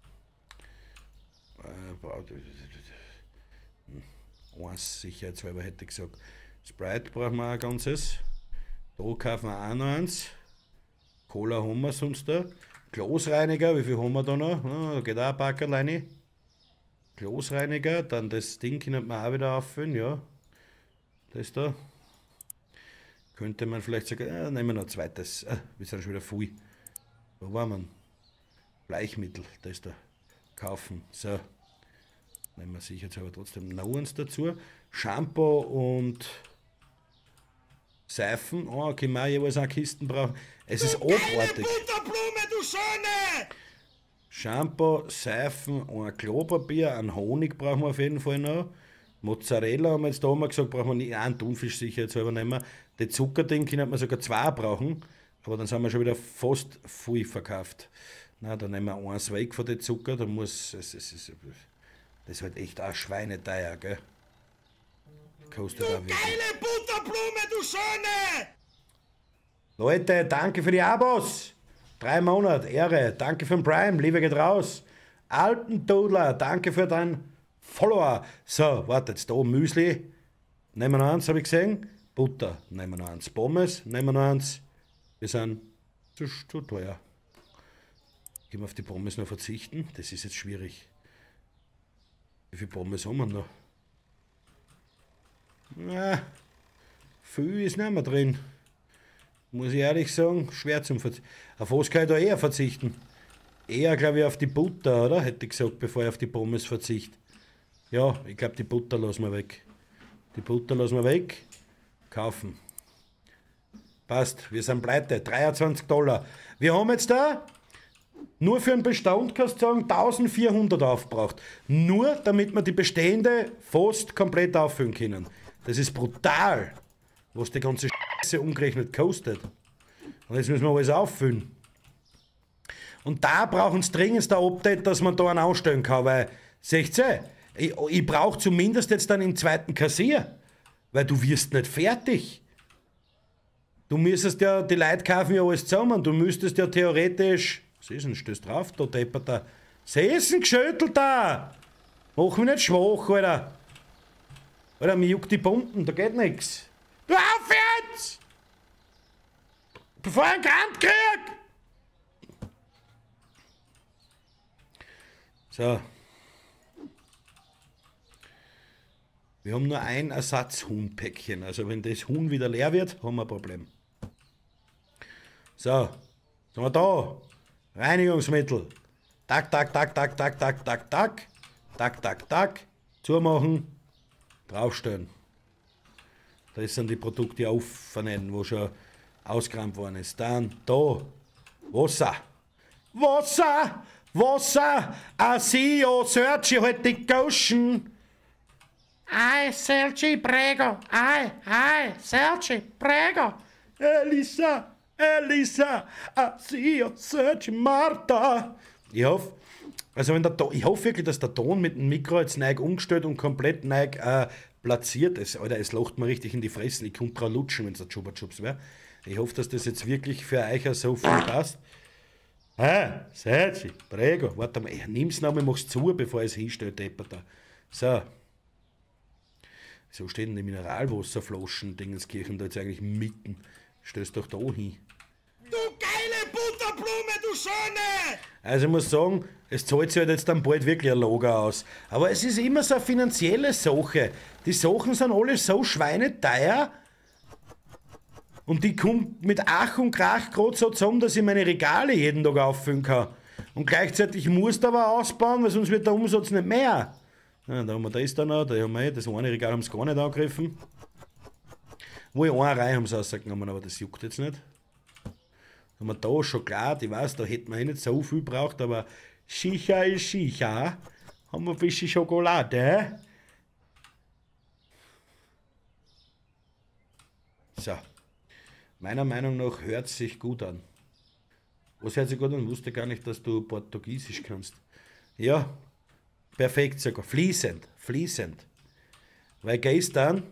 Äh, eins sicherheitshalber hätte ich gesagt. Sprite brauchen wir auch ein ganzes. Da kaufen wir auch noch eins. Cola haben wir sonst da. Glasreiniger, wie viel haben wir da noch? Ah, da geht auch ein Packerl rein. Glasreiniger, dann das Ding können wir auch wieder auffüllen, ja. Das da. Könnte man vielleicht sogar, äh, nehmen wir noch ein zweites. Äh, wir sind schon wieder viel. Wo waren wir? Bleichmittel, das da. Kaufen. So. Nehmen wir sicher jetzt aber trotzdem noch eins dazu. Shampoo und Seifen. Oh, können wir auch jeweils eine Kisten brauchen. Es ist abartig. Butterblume, du Schöne! Shampoo, Seifen, ein Klopapier, ein Honig brauchen wir auf jeden Fall noch. Mozzarella haben wir jetzt da mal gesagt, brauchen wir nicht. Einen Thunfisch sicher jetzt selber nehmen. Die Zuckerding können wir sogar zwei brauchen. Aber dann sind wir schon wieder fast viel verkauft. Na, dann nehmen wir eins weg von den Zucker. Da muss, es, es, es, das ist halt echt auch schweineteuer, gell? Kostet Du auch wirklich. geile Butterblume, du Schöne! Leute, danke für die Abos. Drei Monate, Ehre. Danke für den Prime, Liebe geht raus. Alten Dudler, danke für dein Follower. So, warte, jetzt da Müsli. Nehmen wir noch eins, habe ich gesehen. Butter, nehmen wir noch eins. Pommes, nehmen wir noch eins. Wir sind zu, zu teuer. Ich muss auf die Pommes noch verzichten. Das ist jetzt schwierig. Wie viele Pommes haben wir noch? Na, viel ist nicht mehr drin. Muss ich ehrlich sagen, schwer zum Verzichten. Auf was kann ich da eher verzichten? Eher, glaube ich, auf die Butter, oder? Hätte ich gesagt, bevor ich auf die Pommes verzichte. Ja, ich glaube, die Butter lassen wir weg. Die Butter lassen wir weg. Kaufen. Passt, wir sind pleite. dreiundzwanzig Dollar. Wir haben jetzt da, nur für einen Bestand, kannst du sagen, eintausendvierhundert aufgebraucht. Nur, damit wir die bestehende fast komplett auffüllen können. Das ist brutal, was die ganze Scheiße umgerechnet kostet. Und jetzt müssen wir alles auffüllen. Und da brauchen sie dringend ein Update, dass man da einen ausstellen kann, weil, seht ihr, ich, ich brauche zumindest jetzt dann im zweiten Kassier, weil du wirst nicht fertig. Du müsstest ja, die Leute kaufen ja alles zusammen, du müsstest ja theoretisch, was ist denn, stößt drauf, da deppert da, Sessen geschüttelt da! Mach mich nicht schwach, Alter! Alter, mir juckt die Pumpen, da geht nix. Du auf jetzt! Bevor ich einen Kant krieg! So. Wir haben nur ein Ersatzhuhnpäckchen. Also wenn das Huhn wieder leer wird, haben wir ein Problem. So. Sind wir da? Reinigungsmittel. Tak, tak, tak, tak, tak, tak, tak, tak. Tak, tak, tak. Zumachen. Draufstellen. Das sind die Produkte aufnehmen, wo schon ausgeräumt worden ist. Dann da. Wasser. Wasser! Wasser! Asio, Sergi, halt die Goschen! Ai, Sergi, prego! Ai, ai, Sergi, prego! Elisa, Elisa! Asio, Sergi, Marta! Ich hoffe, also wenn der Ton, ich hoffe wirklich, dass der Ton mit dem Mikro jetzt neu umgestellt und komplett neu äh, platziert ist. Alter, es lacht mir richtig in die Fressen. Ich könnte drauf lutschen, wenn es der Chupa Chups wäre. Ich hoffe, dass das jetzt wirklich für euch so viel passt. Ah, Sergi, prego. Warte mal, ich nimm's noch mal, mach's zu, bevor ich es hinstelle, Depper da. So. Wieso steht denn die Mineralwasserflaschen, Dingenskirchen, da jetzt eigentlich mitten? Stellst doch da hin. Du geile Butterblume, du Schöne! Also ich muss sagen, es zahlt sich halt jetzt dann bald wirklich ein Lager aus. Aber es ist immer so eine finanzielle Sache. Die Sachen sind alle so schweineteuer. Und die kommt mit Ach und Krach gerade so zusammen, dass ich meine Regale jeden Tag auffüllen kann. Und gleichzeitig muss ich aber ausbauen, weil sonst wird der Umsatz nicht mehr. Ja, da haben wir das da noch, da haben wir das eine Regal haben sie gar nicht angegriffen. Wo ich eine Reihe haben sie rausgenommen, aber das juckt jetzt nicht. Da haben wir da Schokolade, ich weiß, da hätten wir eh nicht so viel gebraucht, aber Schicha ist Schicha. Haben wir ein bisschen Schokolade. So. Meiner Meinung nach hört es sich gut an. Was hört sich gut an? Ich wusste gar nicht, dass du Portugiesisch kannst. Ja, perfekt sogar. Fließend, fließend. Weil gestern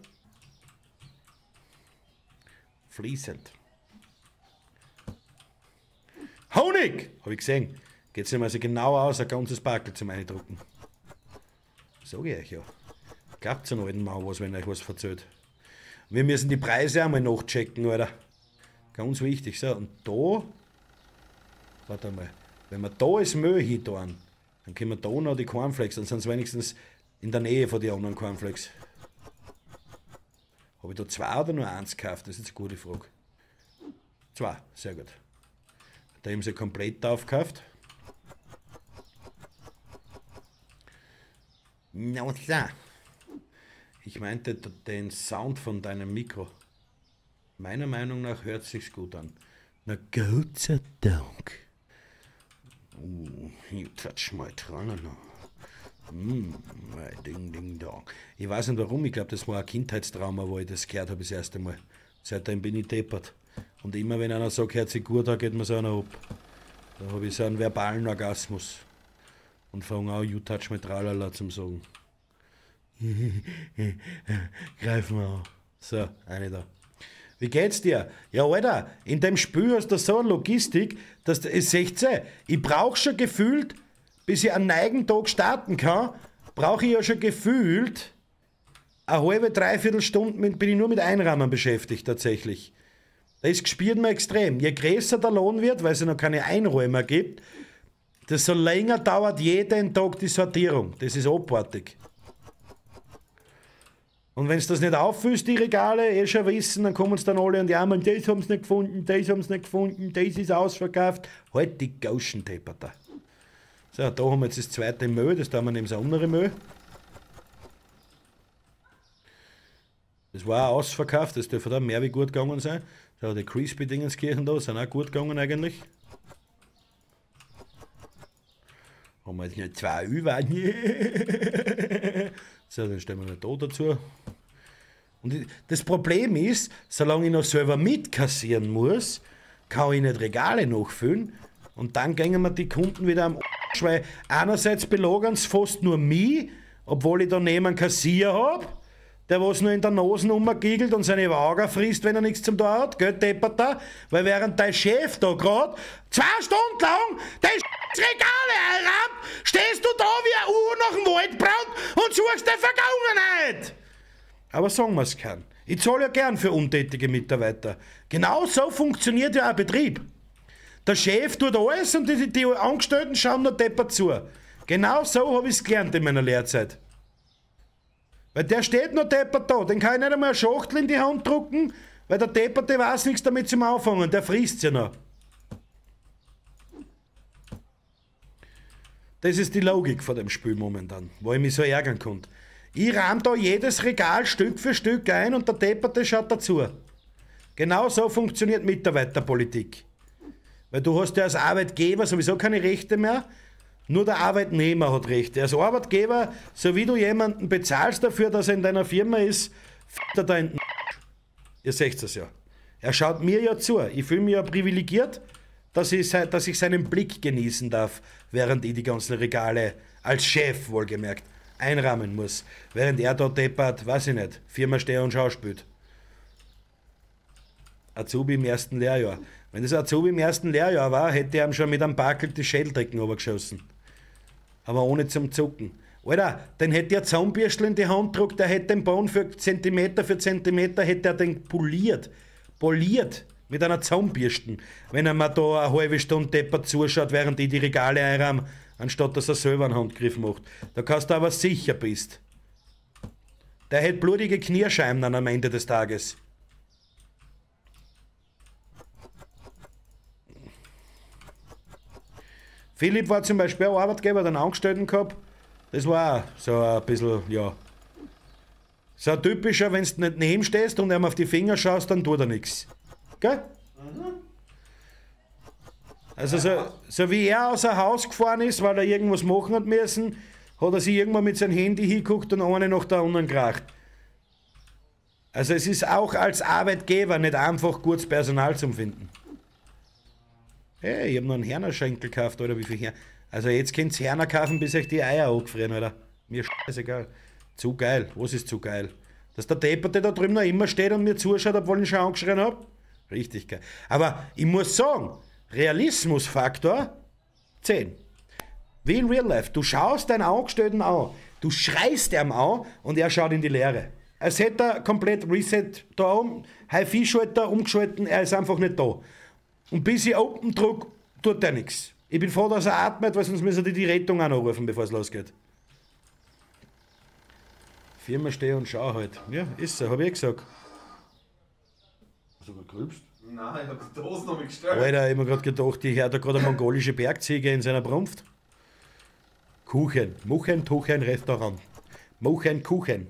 fließend. Honig! Habe ich gesehen. Geht es nicht mal so genau aus, ein ganzes Backel zum Eindrucken. Sag ich euch ja. Glaubt so einen alten Mann was, wenn euch was verzählt. Wir müssen die Preise einmal nachchecken, Alter. Ganz wichtig. So, und da, warte mal, wenn wir da das Mehl hin tun, dann können wir da noch die Cornflakes, dann sind es wenigstens in der Nähe von den anderen Cornflakes. Habe ich da zwei oder nur eins gekauft? Das ist jetzt eine gute Frage. Zwei, sehr gut. Da haben sie komplett aufgekauft. Na und da. Ich meinte den Sound von deinem Mikro. Meiner Meinung nach hört es sich gut an. Na Gott sei Dank. Oh, you touch my tralala. Mm, ding, ding, dong. Ich weiß nicht warum, ich glaube, das war ein Kindheitstrauma, wo ich das gehört habe das erste Mal. Seitdem bin ich deppert. Und immer wenn einer sagt, hört sich gut an, geht mir so einer ab. Da habe ich so einen verbalen Orgasmus. Und fange an, you touch my tralala zum sagen. Greif mal an. So, eine da. Wie geht's dir? Ja, Alter, in dem Spiel hast du so eine Logistik, dass du, seht ihr, ich brauche schon gefühlt, bis ich einen neuen Tag starten kann, brauche ich ja schon gefühlt eine halbe, dreiviertel Stunde mit, bin ich nur mit Einrahmen beschäftigt tatsächlich. Das spürt man extrem. Je größer der Lohn wird, weil es ja noch keine Einräumer gibt, desto länger dauert jeden Tag die Sortierung. Das ist abartig. Und wenn es das nicht auffüllst, die Regale, eh schon wissen, dann kommen es dann alle und ja, man, das haben sie nicht gefunden, das haben sie nicht gefunden, das ist ausverkauft. Halt die Gauschenteppert. So, da haben wir jetzt das zweite Müll, das tun wir neben das andere Müll. Das war auch ausverkauft, das dürfte da mehr wie gut gegangen sein. So, die Crispy-Dingenskirchen da sind auch gut gegangen eigentlich. Haben wir jetzt noch zwei über. So, dann stellen wir noch da dazu. Und das Problem ist, solange ich noch selber mitkassieren muss, kann ich nicht Regale nachfüllen. Und dann gehen mir die Kunden wieder am Arsch, weil einerseits belagern sie fast nur mich, obwohl ich daneben einen Kassier habe, der was nur in der Nase rumgiegelt und seine Wagen frisst, wenn er nichts zum Tor hat, gell, deppert da, weil während dein Chef da gerade zwei Stunden lang die Regale einrammt, stehst du da wie ein Uhr nach dem Waldbrand und suchst die Vergangenheit. Aber sagen wir es keinen. Ich zahle ja gern für untätige Mitarbeiter. Genau so funktioniert ja ein Betrieb. Der Chef tut alles und die, die Angestellten schauen nur deppert zu. Genau so habe ich es gelernt in meiner Lehrzeit. Weil der steht noch deppert da, den kann ich nicht einmal eine Schachtel in die Hand drucken, weil der Depperte weiß nichts damit zum Anfangen, der frisst ja noch. Das ist die Logik von dem Spiel momentan, wo ich mich so ärgern konnte. Ich rahm da jedes Regal Stück für Stück ein und der Depperte schaut dazu. Genau so funktioniert Mitarbeiterpolitik. Weil du hast ja als Arbeitgeber sowieso keine Rechte mehr, nur der Arbeitnehmer hat Rechte. Als Arbeitgeber, so wie du jemanden bezahlst dafür, dass er in deiner Firma ist, f***t er da in den Arsch. Ihr seht es ja. Er schaut mir ja zu. Ich fühle mich ja privilegiert, dass ich, dass ich seinen Blick genießen darf, während ich die ganzen Regale als Chef, wohlgemerkt, einrahmen muss. Während er da deppert, weiß ich nicht, Firma stehe und Schau spielt. Azubi im ersten Lehrjahr. Wenn das Azubi im ersten Lehrjahr war, hätte er ihm schon mit einem Backel die Schädeldrecken runtergeschossen. Aber ohne zum Zucken. Alter, den hätte er Zahnbürstel in die Hand gedruckt, der hätte den Boden für Zentimeter für Zentimeter, hätte er den poliert. Poliert. Mit einer Zahnbürste. Wenn er mir da eine halbe Stunde deppert zuschaut, während ich die Regale einrahm, anstatt dass er selber einen Handgriff macht. Da kannst du aber sicher bist. Der hätte blutige Knierscheiben dann am Ende des Tages. Philipp war zum Beispiel ein Arbeitgeber, der einen Angestellten gehabt. Das war auch so ein bisschen, ja. So ein typischer, wenn du nicht neben stehst und ihm auf die Finger schaust, dann tut er nichts. Gell? Mhm. Also so, so wie er aus dem Haus gefahren ist, weil er irgendwas machen hat müssen, hat er sich irgendwann mit seinem Handy hingeguckt und eine nach der anderen geracht. Also es ist auch als Arbeitgeber nicht einfach, gutes Personal zu finden. Hey, ich hab noch einen Hernerschenkel gekauft, oder wie viel Her... Also jetzt könnt ihr Herner kaufen, bis euch die Eier angefrieren, Alter. Mir scheißegal. Zu geil. Was ist zu geil? Dass der Depperte da drüben noch immer steht und mir zuschaut, obwohl ich ihn schon angeschrien hab? Richtig geil. Aber ich muss sagen, Realismusfaktor zehn. Wie in Real Life. Du schaust deinen Angestellten an, du schreist ihm an und er schaut in die Leere. Als hätte er komplett Reset da um, Hi-Fi-Schalter umgeschalten, er ist einfach nicht da. Und bis ich Open drücke, tut er nichts. Ich bin froh, dass er atmet, weil sonst müssen die die Rettung auch noch rufen, bevor es losgeht. Firma steh und schau halt. Ja, ist so, hab ich gesagt. Hast du gerade gerülpst? Nein, ich hab die Dose noch mal gestellt. Alter, ich hab mir gerade gedacht, ich höre da gerade eine mongolische Bergziege in seiner Brunft. Kuchen. Muchen, Tuchen, Restaurant. Muchen, Kuchen.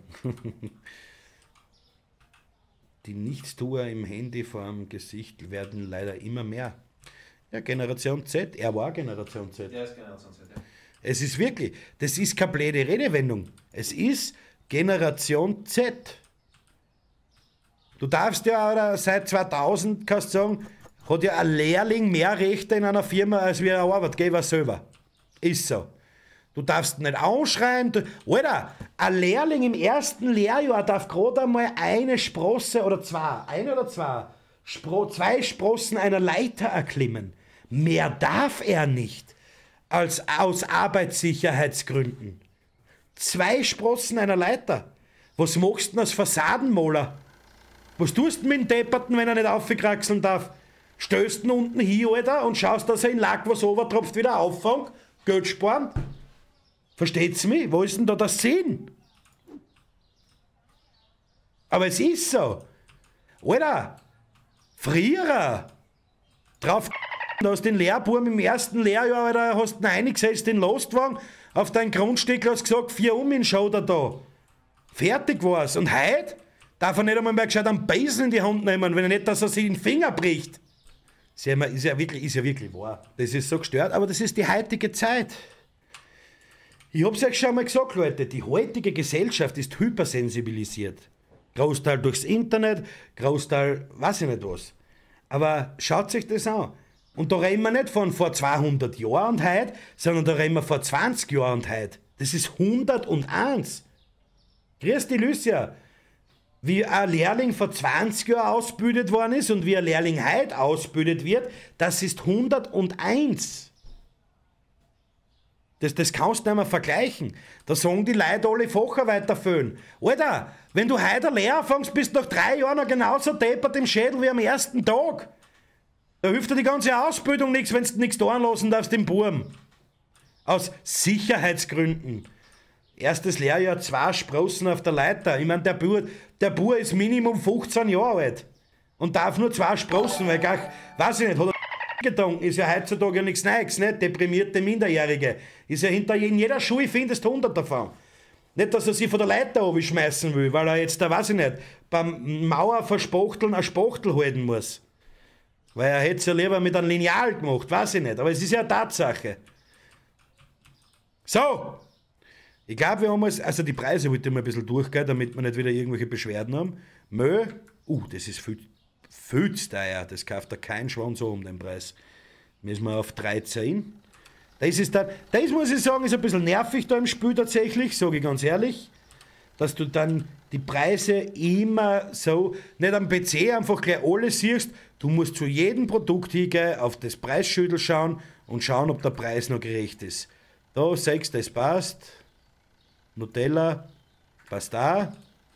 Die Nichtstuer im Handy vor dem Gesicht werden leider immer mehr. Ja, Generation Z. Er war Generation Z. Er ist Generation Z, ja. Es ist wirklich, das ist keine blöde Redewendung. Es ist Generation Z. Du darfst ja oder seit zweitausend, kannst du sagen, hat ja ein Lehrling mehr Rechte in einer Firma als wie ein Arbeitgeber selber. Ist so. Du darfst nicht anschreien. Du, Alter, ein Lehrling im ersten Lehrjahr darf gerade einmal eine Sprosse oder zwei, eine oder zwei, Spro, zwei Sprossen einer Leiter erklimmen. Mehr darf er nicht, als aus Arbeitssicherheitsgründen. Zwei Sprossen einer Leiter. Was machst du denn als Fassadenmaler? Was tust du mit dem Depperten, wenn er nicht aufkraxeln darf? Stößt ihn unten hin, Alter, und schaust, dass er in Lack, was overtropft, wieder auffängt? Geld sparen? Versteht's mich? Wo ist denn da der Sinn? Aber es ist so. Alter, früher, drauf, du hast den Lehrbuben im ersten Lehrjahr, Alter, hast ihn eingesetzt in den Lastwagen, auf dein Grundstück hast gesagt, vier um in Schauder da. Fertig war's. Und heute darf er nicht einmal mehr gescheit einen Besen in die Hand nehmen, wenn er nicht, dass er sich den Finger bricht. Ist ja, ist ja wirklich, ist ja wirklich wahr. Das ist so gestört, aber das ist die heutige Zeit. Ich hab's euch schon mal gesagt, Leute, die heutige Gesellschaft ist hypersensibilisiert. Großteil durchs Internet, Großteil weiß ich nicht was. Aber schaut euch das an. Und da reden wir nicht von vor zweihundert Jahren und heute, sondern da reden wir vor zwanzig Jahren und heute. Das ist hunderteins. Grüß die Lucia. Wie ein Lehrling vor zwanzig Jahren ausgebildet worden ist und wie ein Lehrling heute ausgebildet wird, das ist hunderteins. Das, das kannst du nicht mehr vergleichen. Da sagen die Leute alle Facharbeiter füllen. Alter, wenn du heute eine Lehre anfängst, bist du nach drei Jahren noch genauso deppert im Schädel wie am ersten Tag. Da hilft dir die ganze Ausbildung nichts, wenn du nichts tun lassen darfst im Burm. Aus Sicherheitsgründen. Erstes Lehrjahr, zwei Sprossen auf der Leiter. Ich meine, der Bur, der Bur ist Minimum fünfzehn Jahre alt. Und darf nur zwei Sprossen, weil gar, weiß ich nicht, hat er Gedanken, ist ja heutzutage ja nichts Neues, nicht? Deprimierte Minderjährige. Ist ja hinter in jeder Schule findest du hundert davon. Nicht, dass er sich von der Leiter abschmeißen will, weil er jetzt, da weiß ich nicht, beim Mauer verspachteln eine Spachtel halten muss. Weil er hätte es ja lieber mit einem Lineal gemacht, weiß ich nicht. Aber es ist ja eine Tatsache. So! Ich glaube, wir haben es, also die Preise wollte ich mal ein bisschen durchgehen, damit wir nicht wieder irgendwelche Beschwerden haben. Müll, uh, das ist viel, viel zu teuer, das kauft da kein Schwan so um den Preis. Müssen wir auf dreizehn. Das ist dann, das muss ich sagen, ist ein bisschen nervig da im Spiel tatsächlich, sage ich ganz ehrlich, dass du dann die Preise immer so, nicht am P C einfach gleich alles siehst, du musst zu jedem Produkt hingehen, auf das Preisschild schauen und schauen, ob der Preis noch gerecht ist. Da sagst du, das passt. Nutella, passt da.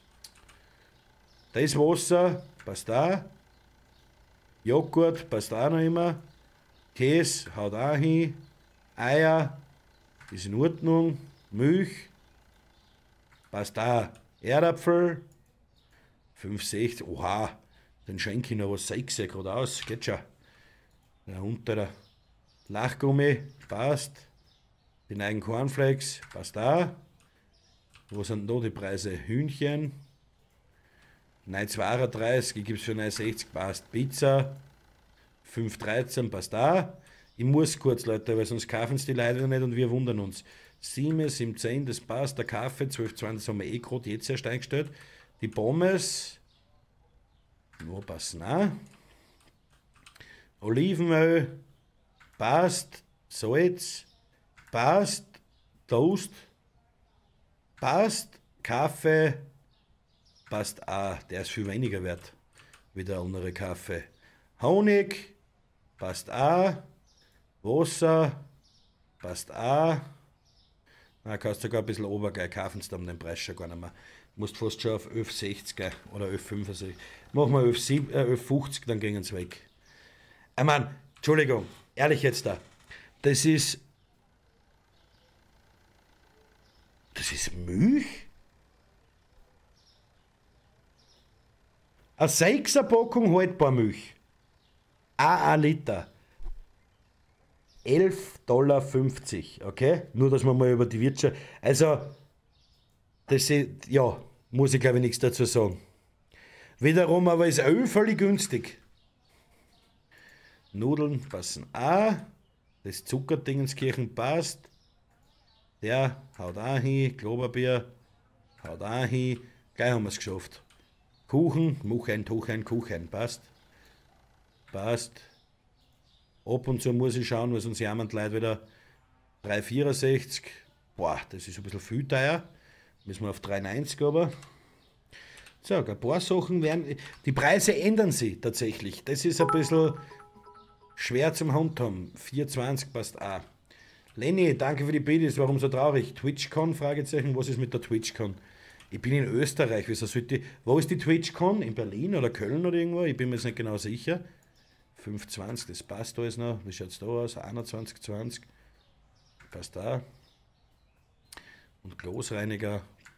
Das Wasser, passt da. Joghurt, passt auch noch immer. Käse, haut auch hin. Eier, ist in Ordnung. Milch, passt da. Erdapfel, fünf sechzig, oha, den schenke ich noch was sechs gerade aus, geht schon. Der untere Lachgummi, passt. Die neuen Cornflakes, passt da. Wo sind da die Preise? Hühnchen, neun zweiunddreißig, ich gebe es für neun sechzig, passt. Pizza, fünf dreizehn, passt da. Ich muss kurz, Leute, weil sonst kaufen es die Leute nicht und wir wundern uns. sieben, sieben zehn, das passt. Der Kaffee, zwölf zwanzig, das haben wir eh gerade jetzt erst eingestellt. Die Pommes, wo passen auch? Olivenöl, passt. Salz, passt. Toast, passt. Kaffee, passt auch. Der ist viel weniger wert wie der andere Kaffee. Honig, passt auch. Wasser, passt auch. Na, kannst sogar ein bisschen runtergehen, kaufen sie dann den Preis schon gar nicht mehr. Du musst fast schon auf elf sechzig gehen oder elf fünfundsechzig. Machen wir elf fünfzig, dann gehen sie weg. Ich meine, Entschuldigung, ehrlich jetzt da. Das ist. Das ist Milch? Eine sechser Packung haltbar Milch. Ein Liter. elf Dollar fünfzig, okay? Nur, dass wir mal über die Wirtschaft... Also, das ist, ja, muss ich glaube ich nichts dazu sagen. Wiederum aber ist Öl völlig günstig. Nudeln passen auch. Das Zuckerdingenskirchen passt. Der haut auch hin. Klopapier haut auch hin. Gleich haben wir es geschafft. Kuchen, Muchen, Tuchen, Kuchen, passt. Passt. Ab und zu muss ich schauen, weil sonst jammern die Leute wieder drei vierundsechzig. Boah, das ist ein bisschen viel teuer. Müssen wir auf drei neunzig aber. So, ein paar Sachen werden. Die Preise ändern sich tatsächlich. Das ist ein bisschen schwer zum Handhaben. vier zwanzig passt auch. Lenny, danke für die Biddies. Warum so traurig? TwitchCon? Fragezeichen. Was ist mit der TwitchCon? Ich bin in Österreich. Wieso sollte ich... Wo ist die TwitchCon? In Berlin oder Köln oder irgendwo? Ich bin mir jetzt nicht genau sicher. fünf zwanzig, das passt alles noch. Wie schaut es da aus? einundzwanzig zwanzig. Passt da. Und Kloßreiniger.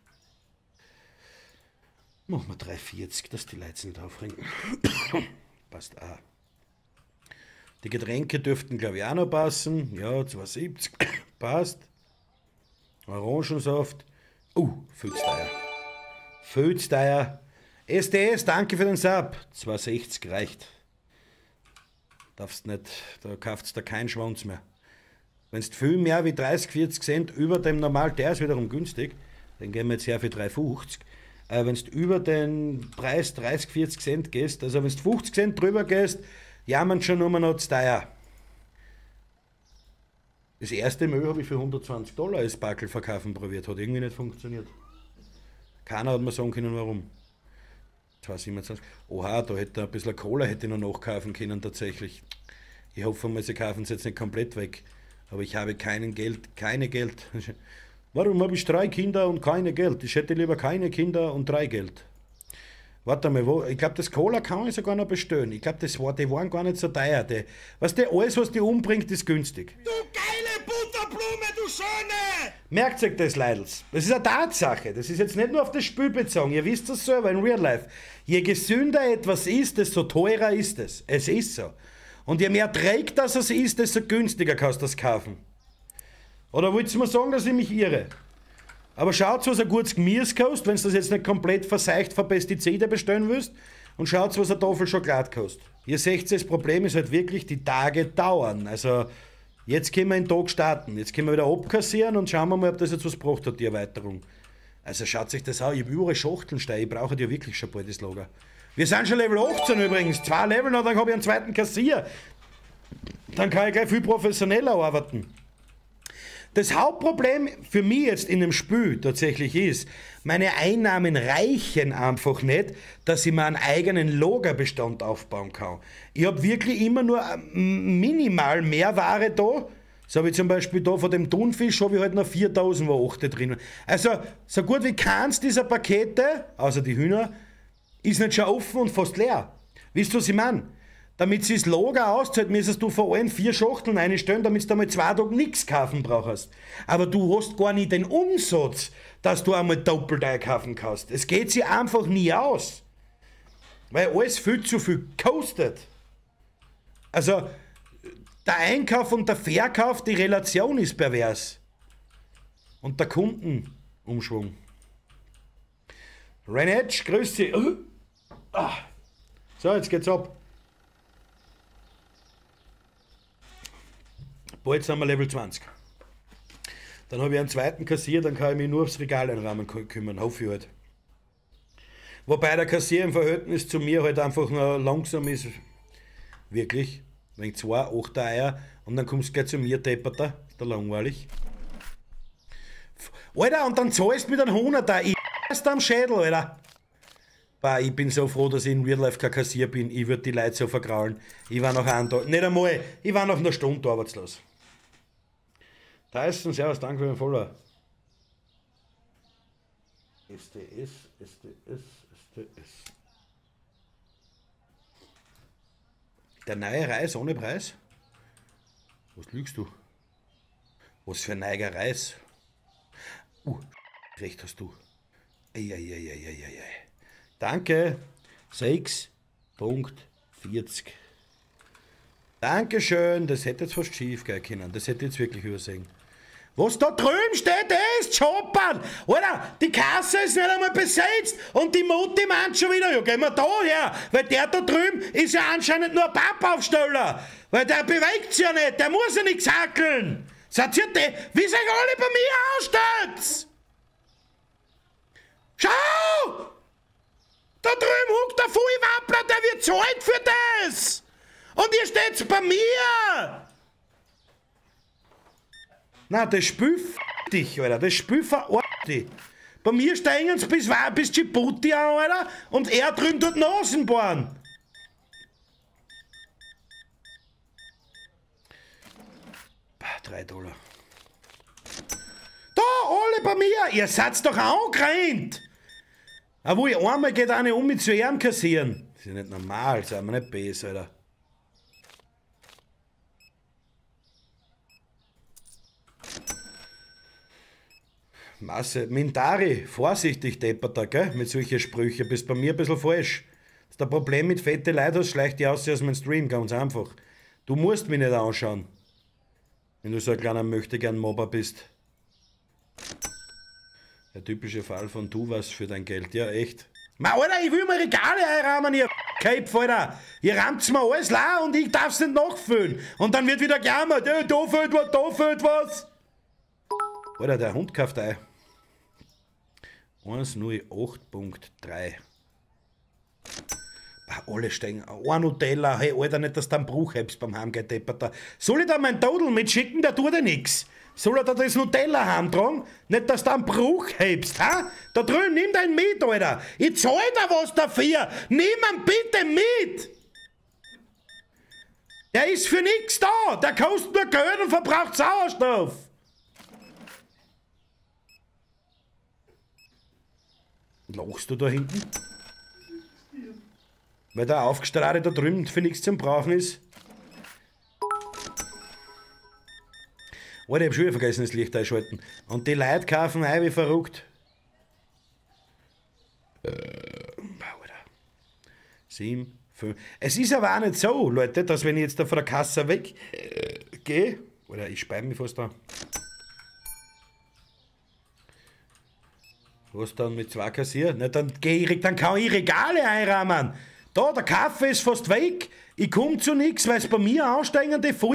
Machen wir drei vierzig, dass die Leute nicht aufregen. Passt auch. Die Getränke dürften, glaube ich, auch noch passen. Ja, zwei siebzig. Passt. Orangensaft. Uh, viel zu teuer. Viel zu teuer. S D S, danke für den Sub. zwei sechzig reicht. Darfst nicht, da kauft da keinen Schwanz mehr. Wenn du viel mehr wie dreißig, vierzig Cent über dem normal, der ist wiederum günstig, den gehen wir jetzt her für drei fünfzig. Äh, wenn du über den Preis dreißig, vierzig Cent gehst, also wenn du fünfzig Cent drüber gehst, jammern schon nur noch zu teuer. Das erste Müll habe ich für hundertzwanzig Dollar als Backel verkaufen probiert, hat irgendwie nicht funktioniert. Keiner hat mir sagen können, warum. zwei siebenundzwanzig. Oha, da hätte ein bisschen Cola hätte ich noch nachkaufen können tatsächlich. Ich hoffe mal, sie kaufen es jetzt nicht komplett weg. Aber ich habe kein Geld, keine Geld. Warum habe ich drei Kinder und keine Geld? Ich hätte lieber keine Kinder und drei Geld. Warte mal, wo? Ich glaube, das Cola kann ich sogar noch bestellen. Ich glaube, das war, die waren gar nicht so teuer. Die, weißt du, alles, was die umbringt, ist günstig. Du geile Butterblume, du Schöne! Merkt euch das, Leidels. Das ist eine Tatsache. Das ist jetzt nicht nur auf das Spiel bezogen. Ihr wisst das selber in Real Life. Je gesünder etwas ist, desto teurer ist es. Es ist so. Und je mehr trägt das es ist, desto günstiger kannst du das kaufen. Oder wollt ihr mir sagen, dass ich mich irre? Aber schaut, was ein gutes Gemüse kostet, wenn du das jetzt nicht komplett verseucht von Pestiziden bestellen willst. Und schaut, was eine Tafel Schokolade kostet. Ihr seht, das Problem ist halt wirklich, die Tage dauern. Also, jetzt können wir den Tag starten. Jetzt können wir wieder abkassieren und schauen wir mal, ob das jetzt was gebracht hat, die Erweiterung. Also, schaut sich das an. Ich habe überall Schachteln stehen. Ich brauche ja wirklich schon bald das Lager. Wir sind schon Level achtzehn übrigens. Zwei Level noch, dann habe ich einen zweiten Kassier. Dann kann ich gleich viel professioneller arbeiten. Das Hauptproblem für mich jetzt in dem Spiel tatsächlich ist, meine Einnahmen reichen einfach nicht, dass ich mir einen eigenen Lagerbestand aufbauen kann. Ich habe wirklich immer nur minimal mehr Ware da. So wie zum Beispiel da von dem Thunfisch habe ich halt noch viertausend, wo acht drin. Also so gut wie keins dieser Pakete, außer die Hühner, ist nicht schon offen und fast leer. Wisst ihr, was ich meine? Damit sie das Lager auszahlt, müsstest du von allen vier Schachteln einstellen, damit du einmal zwei Tage nichts kaufen brauchst. Aber du hast gar nicht den Umsatz, dass du einmal doppelt einkaufen kannst. Es geht sich einfach nie aus. Weil alles viel zu viel kostet. Also, der Einkauf und der Verkauf, die Relation ist pervers. Und der Kundenumschwung. Renetsch, grüß dich. So, jetzt geht's ab. Bald sind wir Level zwanzig. Dann habe ich einen zweiten Kassier, dann kann ich mich nur aufs Regal einrahmen kümmern, hoffe ich halt. Wobei der Kassier im Verhältnis zu mir halt einfach nur langsam ist. Wirklich. Wenn zwei, acht Eier und dann kommst du gleich zu mir, depperter. Ist der langweilig. Alter, und dann zahlst du mit einem Hunderter. Ich erst am Schädel, Alter. Bah, ich bin so froh, dass ich in Real Life kein Kassier bin. Ich würde die Leute so vergraulen. Ich war nach einem Tag, nicht einmal, ich war nach einer Stunde arbeitslos. Tyson, servus, danke für den Follower. S D S, S D S, S D S. Der neue Reis ohne Preis? Was lügst du? Was für ein neuer Reis? Uh, recht hast du. Eieieiei. Danke. sechs vierzig. Dankeschön. Das hätte jetzt fast schief gehen können. Das hätte ich jetzt wirklich übersehen. Was da drüben steht, das ist Choppern. Alter, die Kasse ist nicht einmal besetzt und die Mutti meint schon wieder, ja, gehen wir da her, weil der da drüben ist ja anscheinend nur ein Pappaufsteller, weil der bewegt sich ja nicht, der muss ja nichts hackeln. Seid ihr die, wie sich alle bei mir ausstellt? Schau! Da drüben huckt der Fuiwappler, der wird zahlt für das! Und ihr steht's bei mir! Na, das Spiel f*** dich, Alter. Das Spiel verarrt dich. Bei mir steigen sie bis, bis Djibouti an, Alter, und er drüben tut Nasen bohren. Bah, drei Dollar. bei mir? Ihr seid doch angerannt! Aber ich einmal geht eine um mit zu Ehren kassieren. Das ist ja nicht normal, sind wir nicht besser, Alter. Masse, Mintari, vorsichtig, Depperter, gell? Mit solchen Sprüchen. Bist bei mir ein bisschen falsch. Das ist ein Problem mit fette Leute, hast schleicht die aus aus meinem Stream, ganz einfach. Du musst mich nicht anschauen. Wenn du so ein kleiner Möchtegern-Mobber bist. Der typische Fall von tu was für dein Geld, ja echt. Ma, Alter, ich will mir Regale einrahmen, ihr Cape, Alter. Ihr rammt mir alles leer und ich darf's nicht nachfüllen. Und dann wird wieder gejammert, ja, da fehlt was, da fehlt was. Alter, der Hund kauft ein. eins null acht Punkt drei. Alle steigen. Ein Nutella. Hey, Alter, nicht, dass du einen Bruch hebst beim Heimgehtepperter. Soll ich da meinen Todel mitschicken? Der tut ja nix. Soll er da das Nutella heimtragen? Nicht, dass du einen Bruch hebst, ha? Da drüben, nimm dein mit, Alter. Ich zahl da was dafür. Nimm ihn bitte mit. Der ist für nix da. Der kostet nur Geld und verbraucht Sauerstoff. Lachst du da hinten? Weil der Aufgestrahlte da drüben für nichts zum Brauchen ist. Alter, ich hab schon wieder vergessen, das Licht einschalten. Und die Leute kaufen ein wie verrückt. Äh, Alter. sieben, fünf. Es ist aber auch nicht so, Leute, dass wenn ich jetzt da von der Kasse weg äh, gehe. Oder ich speib mich fast da. Was dann mit zwei kassieren? Na, dann, geh ich, dann kann ich Regale einrahmen. Da, der Kaffee ist fast weg. Ich komm zu nichts, weil es bei mir ansteigende Fu...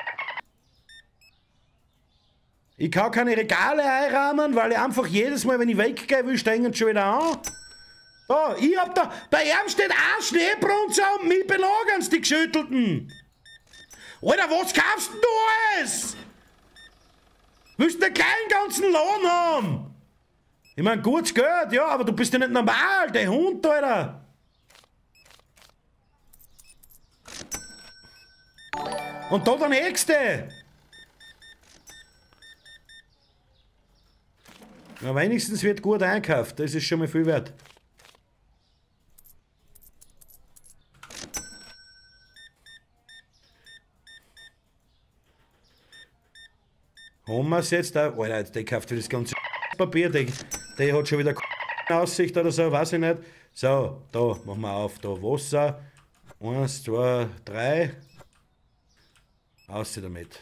Ich kann keine Regale einrahmen, weil ich einfach jedes Mal, wenn ich weggehe, will, steigen schon wieder an. Da, ich hab da... Bei ihm steht ein Schneebrunzer und mich belagern's, die Geschüttelten. Alter, was kaufst denn du alles? Willst du den kleinen ganzen Lohn haben? Ich mein, gutes Geld, ja, aber du bist ja nicht normal, der Hund, Alter. Und da der nächste. Ja, wenigstens wird gut einkauft, das ist schon mal viel wert. Haben wir es jetzt da? Alter, jetzt der kauft für das ganze Papier, der, der hat schon wieder Aussicht oder so, weiß ich nicht. So, da machen wir auf, da Wasser. Eins, zwei, drei. Aus damit.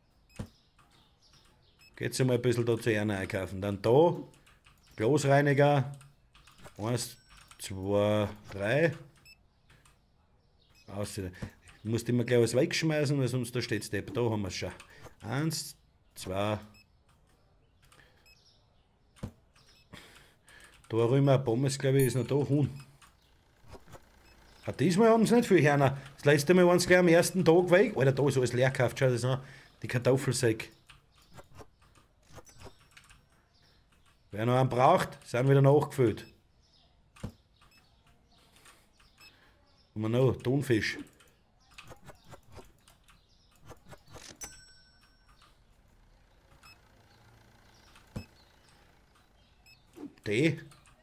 Geht's einmal ein bisschen da zu Erne einkaufen. Dann da, Bloßreiniger. Eins, zwei, drei. Aus. Du musst immer gleich was wegschmeißen, weil sonst da steht Step. Da haben wir es schon. Eins, zwei. Da rüber Pommes, glaube ich, ist noch da. Huhn. Ah, diesmal haben sie nicht viel Hörner. Das letzte Mal waren sie gleich am ersten Tag weg. Alter, da ist alles leer gekauft. Schau das an. Die Kartoffelsäcke. Wer noch einen braucht, sind wieder nachgefüllt. Haben wir noch Thunfisch. Tee.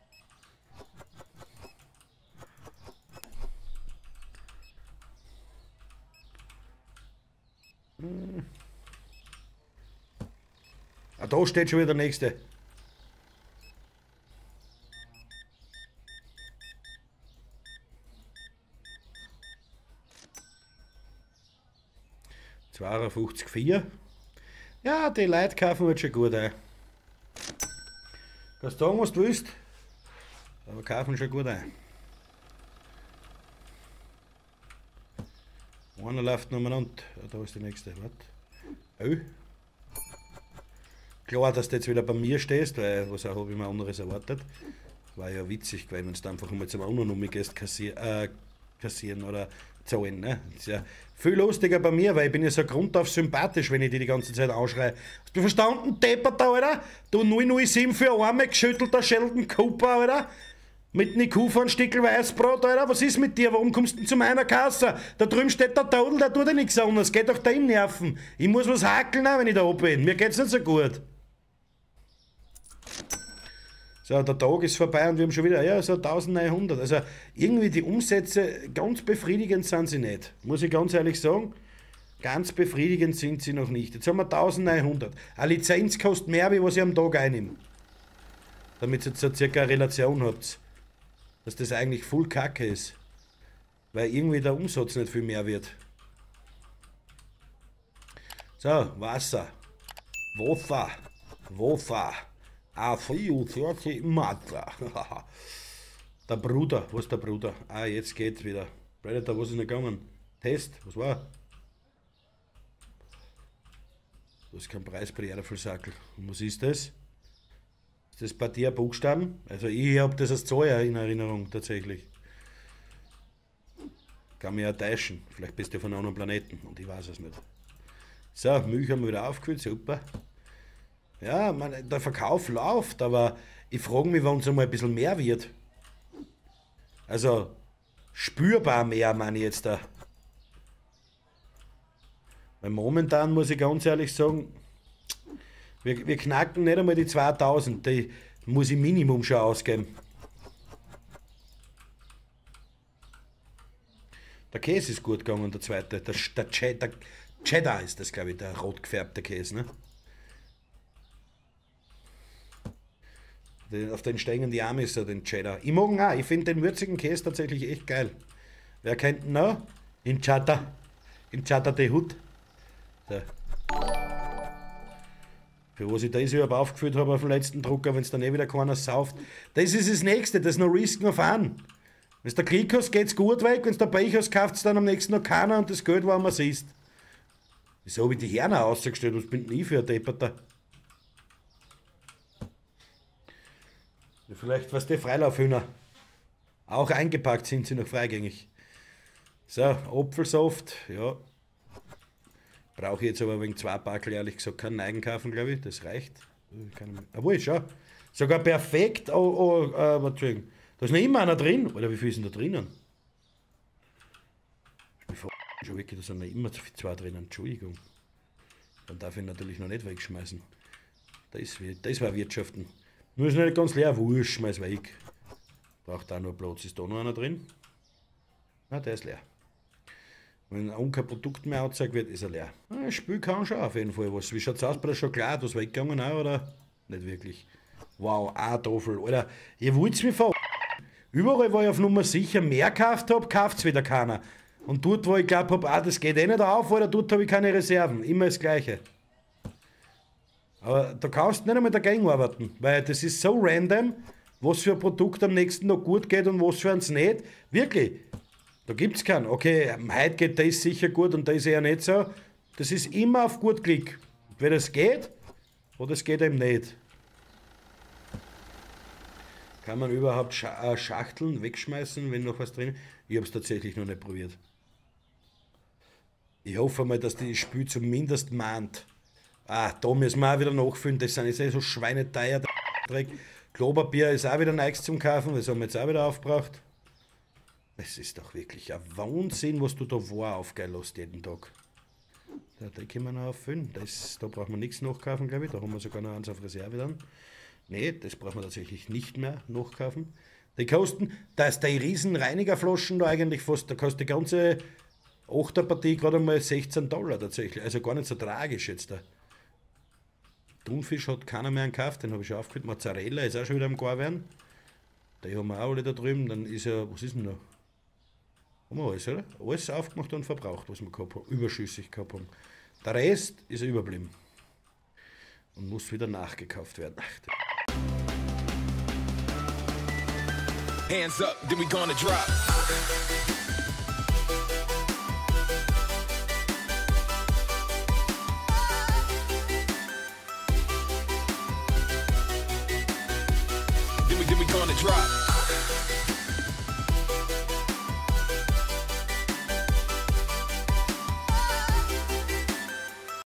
Hm. Ah, da steht schon wieder der nächste. zweiundfünfzig Komma vier. Ja, die Leute kaufen halt schon gut ein. Kannst du sagen, was du willst, aber kaufen schon gut ein. Einer läuft nochmal da ist die nächste. Oh. Klar, dass du jetzt wieder bei mir stehst, weil was auch habe ich mir anderes erwartet. War ja witzig gewesen, wenn du einfach mal zum anderen umgehst, kassier, äh, kassieren oder zahlen. Ne? Das ist ja viel lustiger bei mir, weil ich bin ja so grundauf sympathisch, wenn ich die die ganze Zeit anschreie. Hast du verstanden, Deppert, Alter? Du null null sieben für Arme geschüttelter Sheldon Cooper, Alter? Mit einem Kuh von Stickel Weißbrot, Alter? Was ist mit dir? Warum kommst du zu meiner Kasse? Da drüben steht der Todel, der tut dir nichts anderes. Geht doch dein Nerven. Ich muss was hakeln, auch, wenn ich da oben bin. Mir geht's nicht so gut. So, der Tag ist vorbei und wir haben schon wieder, ja, so eintausendneunhundert. Also irgendwie die Umsätze, ganz befriedigend sind sie nicht. Muss ich ganz ehrlich sagen. Ganz befriedigend sind sie noch nicht. Jetzt haben wir eintausendneunhundert. Eine Lizenz kostet mehr, wie was ich am Tag einnehme. Damit ihr jetzt so circa eine Relation habt. Dass das eigentlich voll Kacke ist. Weil irgendwie der Umsatz nicht viel mehr wird. So, Wasser. Wasser. Wasser. Ah, Matza. Der Bruder, was ist der Bruder? Ah, jetzt geht's wieder. Predator, was ist denn gegangen? Test, was war? Das ist kein Preis bei der Erdäpfelsackel. Und was ist das? Ist das bei dir Buchstaben? Also ich habe das als Zahl in Erinnerung tatsächlich. Kann mich ja täuschen. Vielleicht bist du von einem anderen Planeten und ich weiß es nicht. So, Milch haben wir wieder aufgefüllt, super. Ja, man, der Verkauf läuft, aber ich frage mich, wann es einmal ein bisschen mehr wird. Also, spürbar mehr, meine ich jetzt da. Weil momentan muss ich ganz ehrlich sagen, wir, wir knacken nicht einmal die zweitausend, die muss ich Minimum schon ausgeben. Der Käse ist gut gegangen, der zweite, der, der, der Cheddar ist das, glaube ich, der rot gefärbte Käse, ne? Auf den steigen die Amis so den Cheddar. Ich mag ihn auch. Ich finde den würzigen Käse tatsächlich echt geil. Wer kennt ihn noch? In Chata. In Chata de Hut. So. Für was ich das überhaupt aufgeführt habe auf dem letzten Drucker, wenn es dann eh wieder keiner sauft. Das ist das Nächste, das ist noch Risk of Fun. Wenn du der Klick hast, geht's gut weg. Wenn du der Pech hast, kauft es dann am nächsten noch keiner und das Geld, wo man siehst. Wieso habe ich die Hörner ausgestellt? Was bin denn ich für ein Depperter? Vielleicht was die Freilaufhühner. Auch eingepackt sind sie noch freigängig. So, Apfelsaft, ja. Brauche ich jetzt aber wegen zwei Packel ehrlich gesagt keinen Neigen kaufen, glaube ich. Das reicht. Obwohl, schau. Sogar perfekt. Oh, oh, äh, Entschuldigung. Da ist noch immer einer drin. Oder wie viel ist denn da drinnen? Ich bin schon wirklich, da sind noch immer zwei drinnen. Entschuldigung. Dann darf ich natürlich noch nicht wegschmeißen. Das, das war Wirtschaften. Nur ist nicht ganz leer, wurscht, schmeiß weg. Braucht da nur Platz. Ist da noch einer drin? Na, der ist leer. Wenn ein kein Produkt mehr angezeigt wird, ist er leer. Das Spiel kann schon auf jeden Fall was. Wie schaut es aus bei der Schokolade? Das weggegangen auch, oder? Nicht wirklich. Wow, eine Tafel. Alter, ihr wollt es mir ver... Überall, wo ich auf Nummer sicher mehr gekauft habe, kauft es wieder keiner. Und dort, wo ich glaube habe, ah, das geht eh nicht auf, oder dort habe ich keine Reserven. Immer das Gleiche. Aber da kannst du nicht einmal dagegen arbeiten, weil das ist so random, was für ein Produkt am nächsten noch gut geht und was für eins nicht. Wirklich, da gibt es keinen. Okay, heute geht das sicher gut und das eher nicht so. Das ist immer auf gut Klick. Entweder es geht oder es geht eben nicht. Kann man überhaupt Schachteln wegschmeißen, wenn noch was drin ist? Ich habe es tatsächlich noch nicht probiert. Ich hoffe mal, dass die Spiel zumindest mahnt. Ah, da müssen wir auch wieder nachfüllen, das sind jetzt eh so schweineteuer, der Dreck. Klopapier ist auch wieder nichts zum Kaufen, das haben wir jetzt auch wieder aufgebraucht. Es ist doch wirklich ein Wahnsinn, was du da war aufgeil lässt jeden Tag. Da, da können wir noch auffüllen, das, da braucht man nichts nachkaufen, glaube ich, da haben wir sogar noch eins auf Reserve dann. Ne, das braucht man tatsächlich nicht mehr nachkaufen. Die kosten, da ist die riesen Reinigerflaschen da eigentlich fast, da kostet die ganze Achterpartie gerade mal sechzehn Dollar tatsächlich, also gar nicht so tragisch jetzt da. Thunfisch hat keiner mehr gekauft, den habe ich schon aufgehört. Mozzarella ist auch schon wieder am Gar werden. Die haben wir auch alle da drüben. Dann ist ja, was ist denn da? Haben wir alles, oder? Alles aufgemacht und verbraucht, was wir gehabt haben, überschüssig gehabt haben. Der Rest ist überblieben. Und muss wieder nachgekauft werden. Ach, Hands up, then we gonna drop.